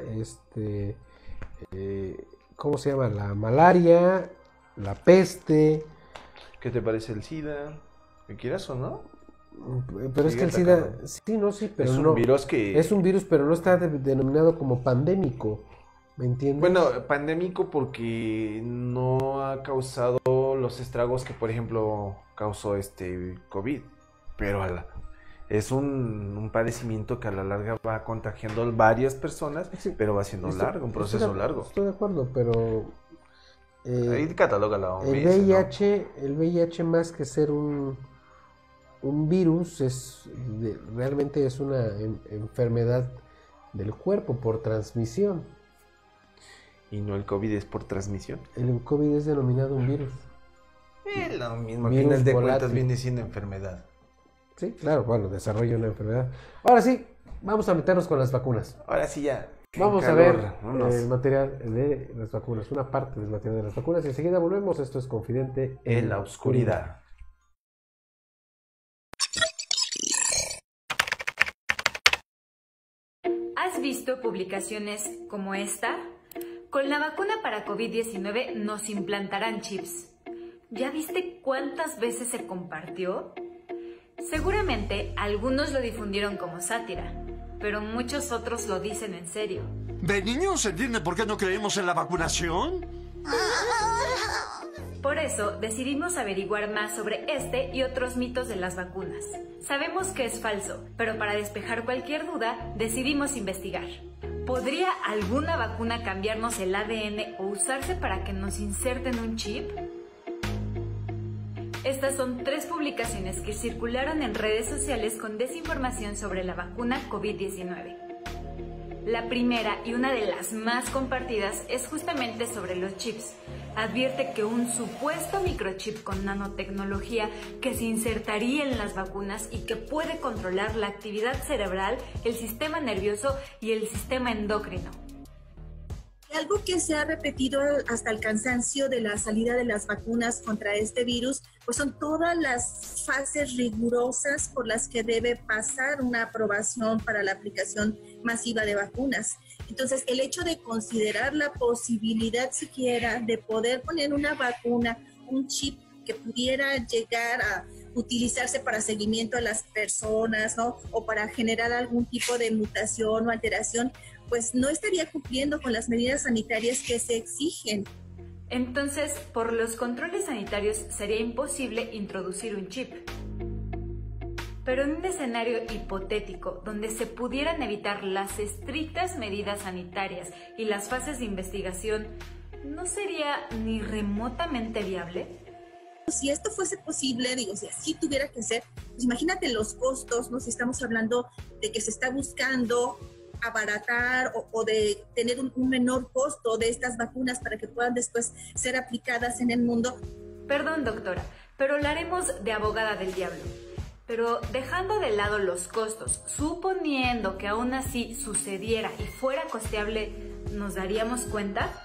¿cómo se llama? La malaria, la peste. ¿Qué te parece el SIDA? ¿Qué quieras o no? Pero es que el SIDA, sí, pero es no. Un virus que... Es un virus, pero no está denominado como pandémico, ¿me entiendes? Bueno, pandémico porque no ha causado los estragos que, por ejemplo, causó COVID, pero es un padecimiento que a la larga va contagiando a varias personas, sí, pero va siendo largo, un proceso largo. Estoy de acuerdo, pero... ahí cataloga la OMS, el VIH más que ser un virus, realmente es una enfermedad del cuerpo por transmisión. ¿Y no el COVID es por transmisión? El COVID es denominado un virus. Es lo mismo, al final de cuentas viene siendo enfermedad. Sí, claro, bueno, desarrolla una enfermedad. Ahora sí, vamos a meternos con las vacunas. Ahora sí ya. Vamos a ver el material de las vacunas, una parte del material de las vacunas y enseguida volvemos. Esto es Confidente en la Oscuridad. ¿Has visto publicaciones como esta? Con la vacuna para COVID-19 nos implantarán chips. ¿Ya viste cuántas veces se compartió? Seguramente algunos lo difundieron como sátira, pero muchos otros lo dicen en serio. ¿De niños entiende por qué no creemos en la vacunación? Por eso decidimos averiguar más sobre este y otros mitos de las vacunas. Sabemos que es falso, pero para despejar cualquier duda, decidimos investigar. ¿Podría alguna vacuna cambiarnos el ADN o usarse para que nos inserten un chip? Estas son 3 publicaciones que circularon en redes sociales con desinformación sobre la vacuna COVID-19. La primera y una de las más compartidas es justamente sobre los chips. Advierte que un supuesto microchip con nanotecnología que se insertaría en las vacunas y que puede controlar la actividad cerebral, el sistema nervioso y el sistema endocrino. Algo que se ha repetido hasta el cansancio de la salida de las vacunas contra este virus, pues son todas las fases rigurosas por las que debe pasar una aprobación para la aplicación masiva de vacunas. Entonces, el hecho de considerar la posibilidad siquiera de poder poner una vacuna, un chip que pudiera llegar a utilizarse para seguimiento a las personas, ¿no? O para generar algún tipo de mutación o alteración, pues no estaría cumpliendo con las medidas sanitarias que se exigen. Entonces, por los controles sanitarios sería imposible introducir un chip. Pero en un escenario hipotético donde se pudieran evitar las estrictas medidas sanitarias y las fases de investigación, ¿no sería ni remotamente viable? Si esto fuese posible, si así tuviera que ser, pues imagínate los costos, ¿no? Si estamos hablando de que se está buscando abaratar o de tener un menor costo de estas vacunas para que puedan después ser aplicadas en el mundo. Perdón, doctora, pero la haremos de abogada del diablo. Pero dejando de lado los costos, suponiendo que aún así sucediera y fuera costeable, ¿nos daríamos cuenta?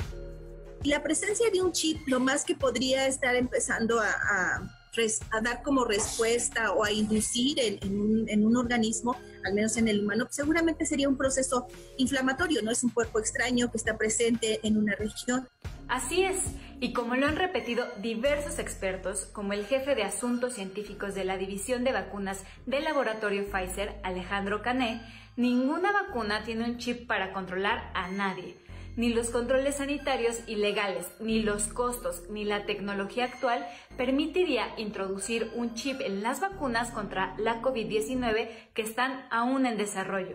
La presencia de un chip, lo más que podría estar empezando a dar como respuesta o a inducir en un organismo, al menos en el humano, seguramente sería un proceso inflamatorio, ¿no? Es un cuerpo extraño que está presente en una región. Así es, y como lo han repetido diversos expertos, como el jefe de asuntos científicos de la división de vacunas del laboratorio Pfizer, Alejandro Cané, ninguna vacuna tiene un chip para controlar a nadie. Ni los controles sanitarios ilegales, ni los costos, ni la tecnología actual permitiría introducir un chip en las vacunas contra la COVID-19 que están aún en desarrollo.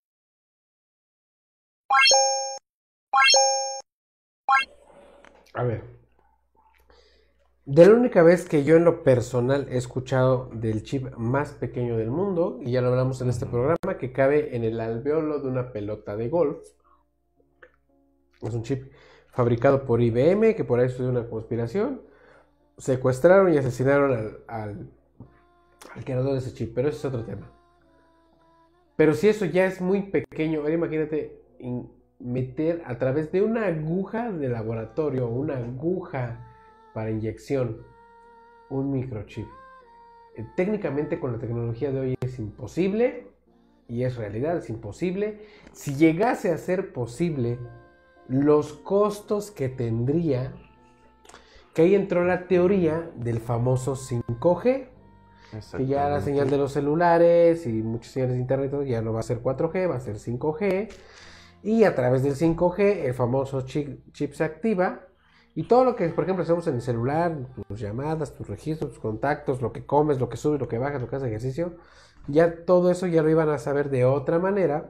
A ver, de la única vez que yo en lo personal he escuchado del chip más pequeño del mundo, y ya lo hablamos en este programa, que cabe en el alvéolo de una pelota de golf. Es un chip fabricado por IBM, que por ahí estudió una conspiración. Secuestraron y asesinaron al creador de ese chip, pero ese es otro tema. Pero si eso ya es muy pequeño, ahora imagínate meter a través de una aguja de laboratorio, una aguja para inyección, un microchip. Técnicamente con la tecnología de hoy es imposible, y es realidad, es imposible. Si llegase a ser posible, los costos que tendría, que ahí entró la teoría del famoso 5G, que ya la señal de los celulares y muchas señales de internet ya no va a ser 4G, va a ser 5G, y a través del 5G el famoso chip se activa, y todo lo que, por ejemplo, hacemos en el celular, tus llamadas, tus registros, tus contactos, lo que comes, lo que subes, lo que bajas, lo que haces ejercicio, ya todo eso ya lo iban a saber de otra manera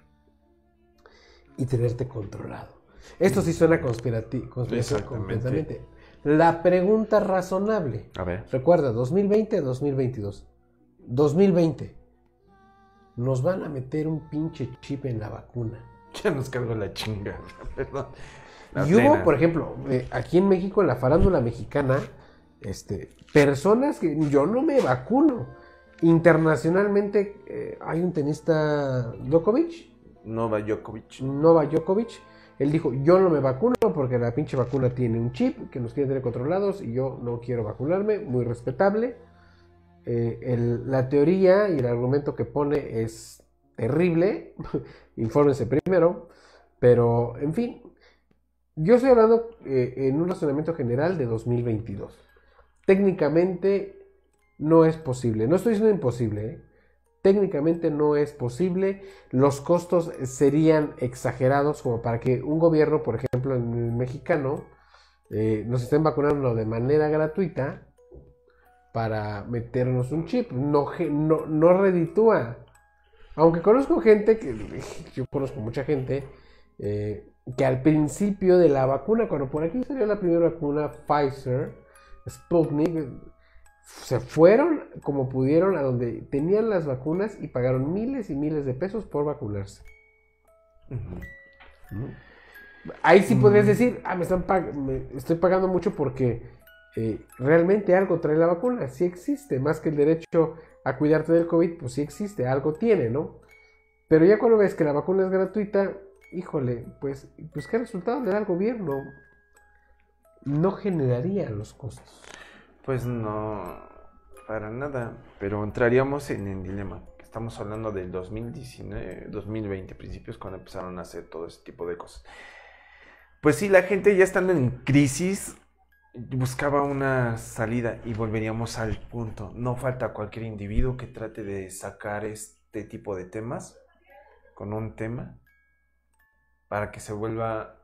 y tenerte controlado. Esto sí suena conspiración completamente. La pregunta razonable. A ver. Recuerda, 2020, 2022. 2020. Nos van a meter un pinche chip en la vacuna. Ya nos cargó la chinga. Perdón. Y hubo, por ejemplo, aquí en México, en la farándula mexicana, personas que yo no me vacuno. Internacionalmente hay un tenista Novak Djokovic. Él dijo, yo no me vacuno porque la pinche vacuna tiene un chip que nos quiere tener controlados y yo no quiero vacunarme. Muy respetable. La teoría y el argumento que pone es terrible. Infórmense primero. Pero, en fin, yo estoy hablando en un razonamiento general de 2022. Técnicamente no es posible. No estoy diciendo imposible, Técnicamente no es posible, los costos serían exagerados como para que un gobierno, por ejemplo en el mexicano, nos estén vacunando de manera gratuita para meternos un chip. No reditúa. Aunque conozco gente, yo conozco mucha gente, que al principio de la vacuna, cuando por aquí salió la primera vacuna, Pfizer, Sputnik, se fueron como pudieron a donde tenían las vacunas y pagaron miles y miles de pesos por vacunarse. Ahí sí podrías decir, estoy pagando mucho porque realmente algo trae la vacuna. Sí existe, más que el derecho a cuidarte del COVID, pues sí existe, algo tiene, ¿no? Pero ya cuando ves que la vacuna es gratuita, híjole, pues ¿qué resultado le da al gobierno? No generaría los costos. Pues no, para nada, pero entraríamos en el dilema. Estamos hablando del 2019, 2020, principios cuando empezaron a hacer todo ese tipo de cosas. Pues sí, la gente ya estando en crisis buscaba una salida y volveríamos al punto. No falta cualquier individuo que trate de sacar este tipo de temas con un tema para que se vuelva,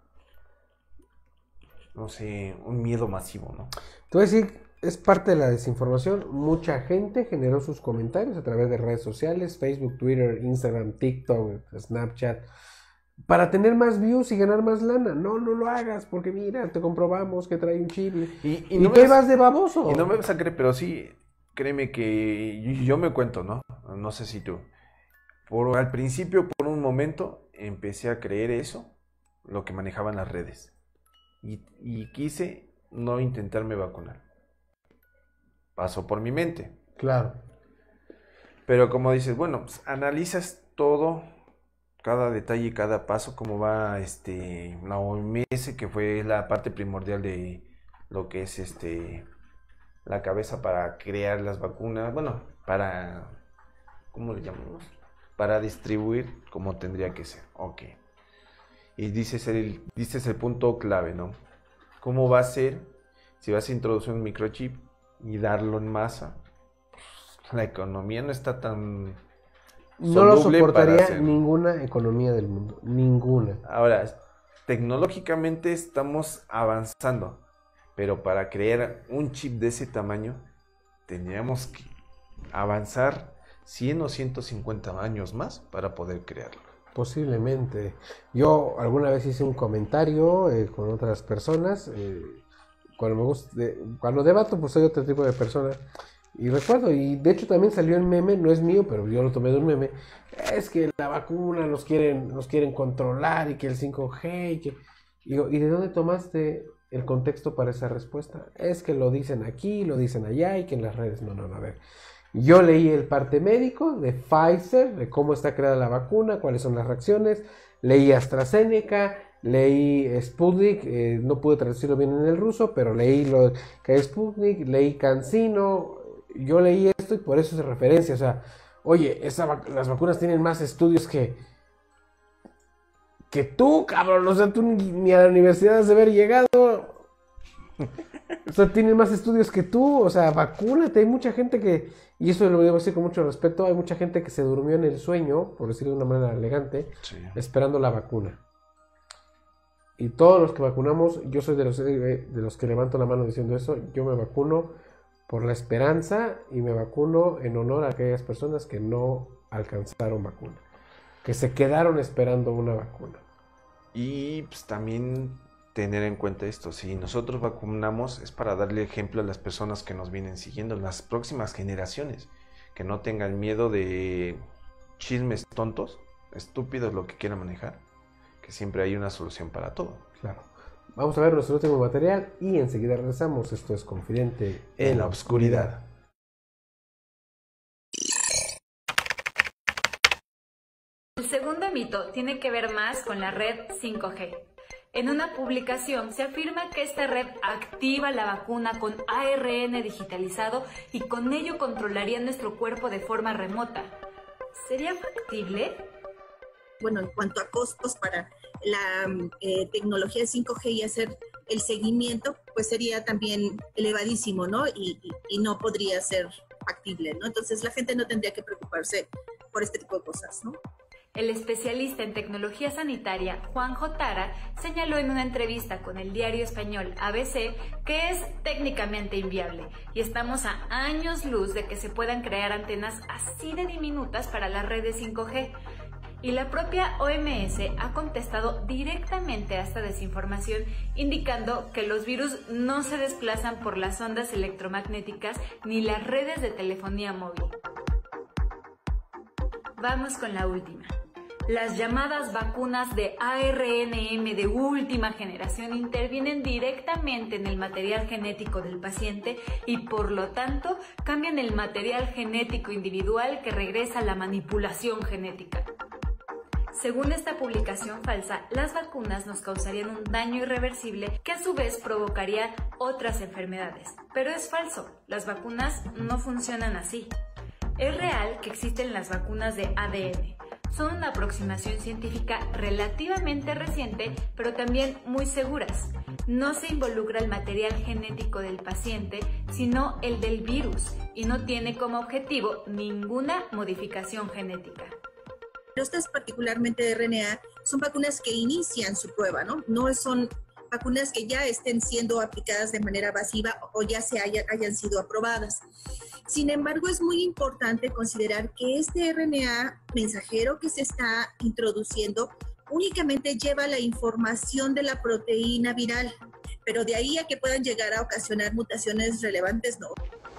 no sé, un miedo masivo, ¿no? Te voy a decir, es parte de la desinformación. Mucha gente generó sus comentarios a través de redes sociales, Facebook, Twitter, Instagram, TikTok, Snapchat, para tener más views y ganar más lana. No lo hagas, porque mira, te comprobamos que trae un chip y no te vas de baboso. Y no me vas a creer, pero sí, créeme que yo me cuento, ¿no? No sé si tú. Al principio, por un momento, empecé a creer eso, lo que manejaban las redes. Y quise no intentarme vacunar. Pasó por mi mente. Claro. Pero como dices, bueno, pues analizas todo, cada detalle y cada paso, como va la OMS, que fue la parte primordial de lo que es la cabeza para crear las vacunas, bueno, para, ¿cómo le llamamos? Para distribuir como tendría que ser. Ok. Y dices el punto clave, ¿no? ¿Cómo va a ser si vas a introducir un microchip y darlo en masa? Pues, la economía no está tan no lo soportaría ninguna economía del mundo, ninguna. Ahora, tecnológicamente estamos avanzando, pero para crear un chip de ese tamaño tendríamos que avanzar 100 o 150 años más para poder crearlo. Posiblemente. Yo alguna vez hice un comentario con otras personas, cuando debato pues soy otro tipo de persona, y recuerdo, y de hecho también salió el meme, no es mío, pero yo lo tomé de un meme, es que la vacuna nos quieren controlar, y que el 5G, ¿y de dónde tomaste el contexto para esa respuesta? Es que lo dicen aquí, lo dicen allá, y que en las redes, no, a ver. Yo leí el parte médico de Pfizer, de cómo está creada la vacuna, cuáles son las reacciones, leí AstraZeneca, leí Sputnik, no pude traducirlo bien en el ruso, pero leí lo que es Sputnik, leí CanSino, yo leí esto y por eso es referencia, o sea, oye, las vacunas tienen más estudios que tú, cabrón, o sea, tú ni a la universidad has de haber llegado, o sea, tienen más estudios que tú, o sea, vacúnate, hay mucha gente que, y eso lo debo decir con mucho respeto, hay mucha gente que se durmió en el sueño, por decirlo de una manera elegante, sí, esperando la vacuna. Y todos los que vacunamos, yo soy de los que levanto la mano diciendo eso, yo me vacuno por la esperanza y me vacuno en honor a aquellas personas que no alcanzaron vacuna, que se quedaron esperando una vacuna. Y pues también tener en cuenta esto, si nosotros vacunamos es para darle ejemplo a las personas que nos vienen siguiendo, las próximas generaciones, que no tengan miedo de chismes tontos, estúpidos, lo que quieran manejar, que siempre hay una solución para todo. Claro. Vamos a ver nuestro último material y enseguida regresamos. Esto es Confidente en la Oscuridad. El segundo mito tiene que ver más con la red 5G. En una publicación se afirma que esta red activa la vacuna con ARN digitalizado y con ello controlaría nuestro cuerpo de forma remota. ¿Sería factible? Bueno, en cuanto a costos para la tecnología 5G y hacer el seguimiento, pues sería también elevadísimo, ¿no? Y no podría ser factible, ¿no? Entonces la gente no tendría que preocuparse por este tipo de cosas, ¿no? El especialista en tecnología sanitaria, Juan Jotara, señaló en una entrevista con el diario español ABC que es técnicamente inviable y estamos a años luz de que se puedan crear antenas así de diminutas para las redes 5G. Y la propia OMS ha contestado directamente a esta desinformación, indicando que los virus no se desplazan por las ondas electromagnéticas ni las redes de telefonía móvil. Vamos con la última. Las llamadas vacunas de ARNM de última generación intervienen directamente en el material genético del paciente y por lo tanto cambian el material genético individual que regresa a la manipulación genética. Según esta publicación falsa, las vacunas nos causarían un daño irreversible que a su vez provocaría otras enfermedades. Pero es falso, las vacunas no funcionan así. Es real que existen las vacunas de ADN. Son una aproximación científica relativamente reciente, pero también muy seguras. No se involucra el material genético del paciente, sino el del virus, y no tiene como objetivo ninguna modificación genética. Estas particularmente de RNA son vacunas que inician su prueba, ¿no? No son vacunas que ya estén siendo aplicadas de manera masiva o ya hayan sido aprobadas. Sin embargo, es muy importante considerar que este RNA mensajero que se está introduciendo únicamente lleva la información de la proteína viral, pero de ahí a que puedan llegar a ocasionar mutaciones relevantes, no.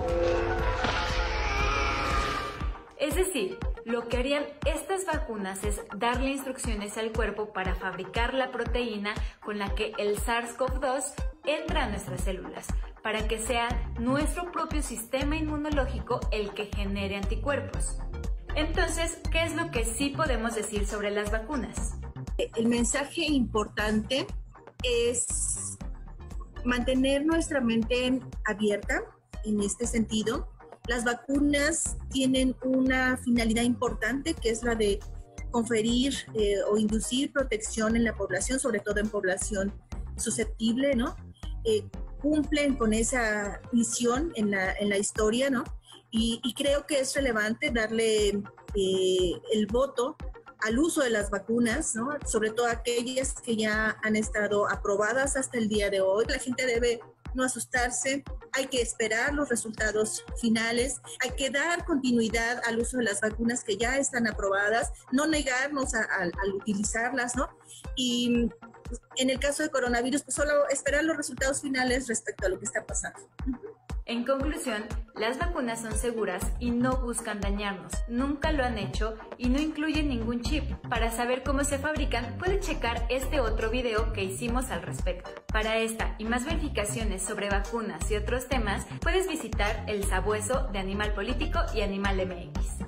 Es decir, lo que harían estas vacunas es darle instrucciones al cuerpo para fabricar la proteína con la que el SARS-CoV-2 entra a nuestras células, para que sea nuestro propio sistema inmunológico el que genere anticuerpos. Entonces, ¿qué es lo que sí podemos decir sobre las vacunas? El mensaje importante es mantener nuestra mente abierta en este sentido. Las vacunas tienen una finalidad importante que es la de conferir o inducir protección en la población, sobre todo en población susceptible, ¿no? Cumplen con esa misión en la historia, ¿no? Y creo que es relevante darle el voto al uso de las vacunas, ¿no? Sobre todo aquellas que ya han estado aprobadas hasta el día de hoy. La gente debe no asustarse, hay que esperar los resultados finales, hay que dar continuidad al uso de las vacunas que ya están aprobadas, no negarnos al utilizarlas, ¿no? Y en el caso de coronavirus, pues solo esperar los resultados finales respecto a lo que está pasando. En conclusión, las vacunas son seguras y no buscan dañarnos, nunca lo han hecho y no incluyen ningún chip. Para saber cómo se fabrican, puede checar este otro video que hicimos al respecto. Para esta y más verificaciones sobre vacunas y otros temas, puedes visitar el Sabueso de Animal Político y Animal MX.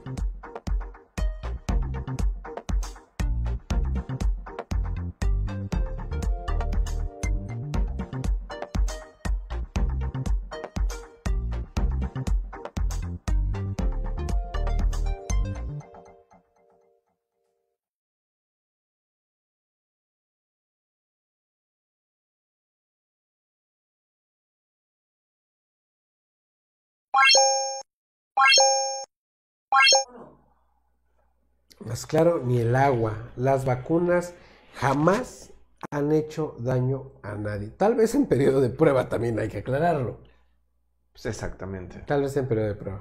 Más claro, ni el agua. Las vacunas jamás han hecho daño a nadie. Tal vez en periodo de prueba también hay que aclararlo. Pues exactamente. Tal vez en periodo de prueba.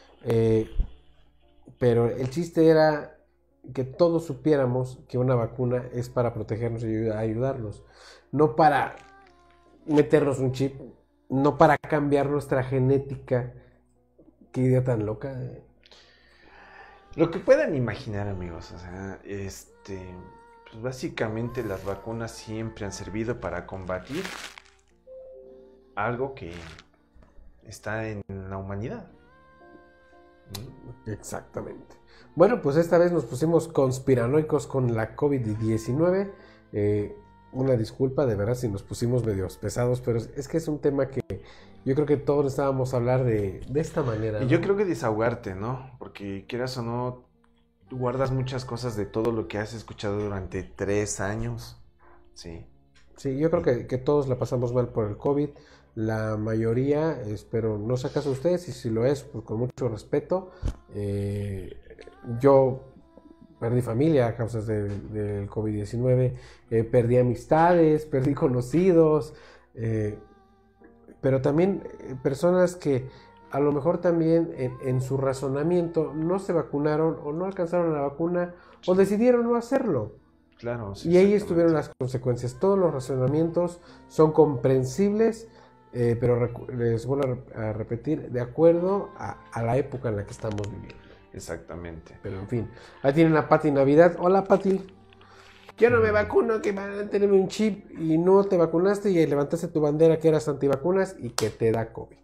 Pero el chiste era que todos supiéramos que una vacuna es para protegernos y ayudarnos. No para meternos un chip, no para cambiar nuestra genética. Qué idea tan loca. Lo que puedan imaginar, amigos, o sea, pues básicamente las vacunas siempre han servido para combatir algo que está en la humanidad. Exactamente. Bueno, pues esta vez nos pusimos conspiranoicos con la COVID-19. Una disculpa, de verdad, si nos pusimos medios pesados, pero es que es un tema que yo creo que todos necesitábamos hablar de esta manera, ¿no? Y yo creo que desahogarte, ¿no? Porque quieras o no, tú guardas muchas cosas de todo lo que has escuchado durante 3 años. Sí. Sí, yo creo que todos la pasamos mal por el COVID. La mayoría, espero no sea caso de ustedes, y si lo es, pues con mucho respeto. Yo perdí familia a causa del COVID-19, perdí amistades, perdí conocidos, pero también personas que a lo mejor también en su razonamiento no se vacunaron o no alcanzaron la vacuna o decidieron no hacerlo. Claro, sí, y ahí estuvieron las consecuencias. Todos los razonamientos son comprensibles, pero les vuelvo a repetir, de acuerdo a la época en la que estamos viviendo. Exactamente. Pero en fin, ahí tienen a Pati Navidad. Hola, Pati. Yo no me vacuno, que van a tenerme un chip y no te vacunaste y levantaste tu bandera que eras antivacunas y que te da COVID.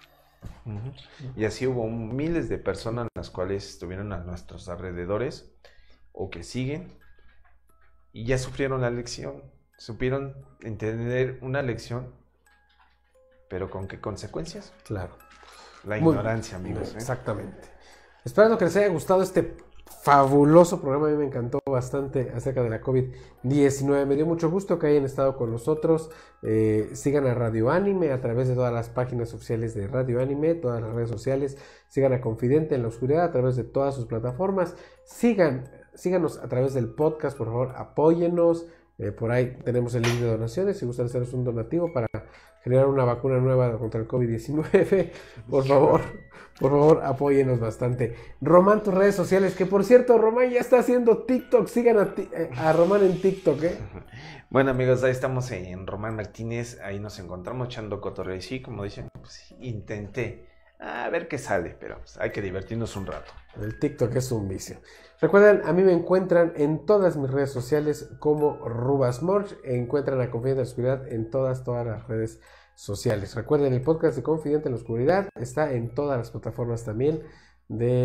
Y así hubo miles de personas las cuales estuvieron a nuestros alrededores o que siguen y ya sufrieron la lección, supieron entender una lección, pero ¿con qué consecuencias? Claro. La ignorancia, amigos. Exactamente. Esperando que les haya gustado este fabuloso programa. A mí me encantó bastante acerca de la COVID-19. Me dio mucho gusto que hayan estado con nosotros. Sigan a Radio Anime a través de todas las páginas oficiales de Radio Anime, todas las redes sociales. Sigan a Confidente en la Oscuridad a través de todas sus plataformas. Síganos a través del podcast, por favor, apóyennos. Por ahí tenemos el link de donaciones. Si gustan hacernos un donativo para generar una vacuna nueva contra el COVID-19, por favor, apóyenos bastante. Román, tus redes sociales, que por cierto, Román ya está haciendo TikTok. Sigan a Román en TikTok, ¿eh? Bueno, amigos, ahí estamos en Román Martínez. Ahí nos encontramos echando cotorreo. Y sí, como dicen, pues intenté a ver qué sale, pero pues, hay que divertirnos un rato. El TikTok es un vicio. Recuerden, a mí me encuentran en todas mis redes sociales como Rubasmorch. Encuentran a Confidente en la Oscuridad en todas las redes sociales. Recuerden, el podcast de Confidente en la Oscuridad está en todas las plataformas también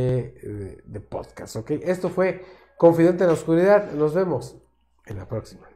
de podcast, ¿ok? Esto fue Confidente en la Oscuridad. Nos vemos en la próxima.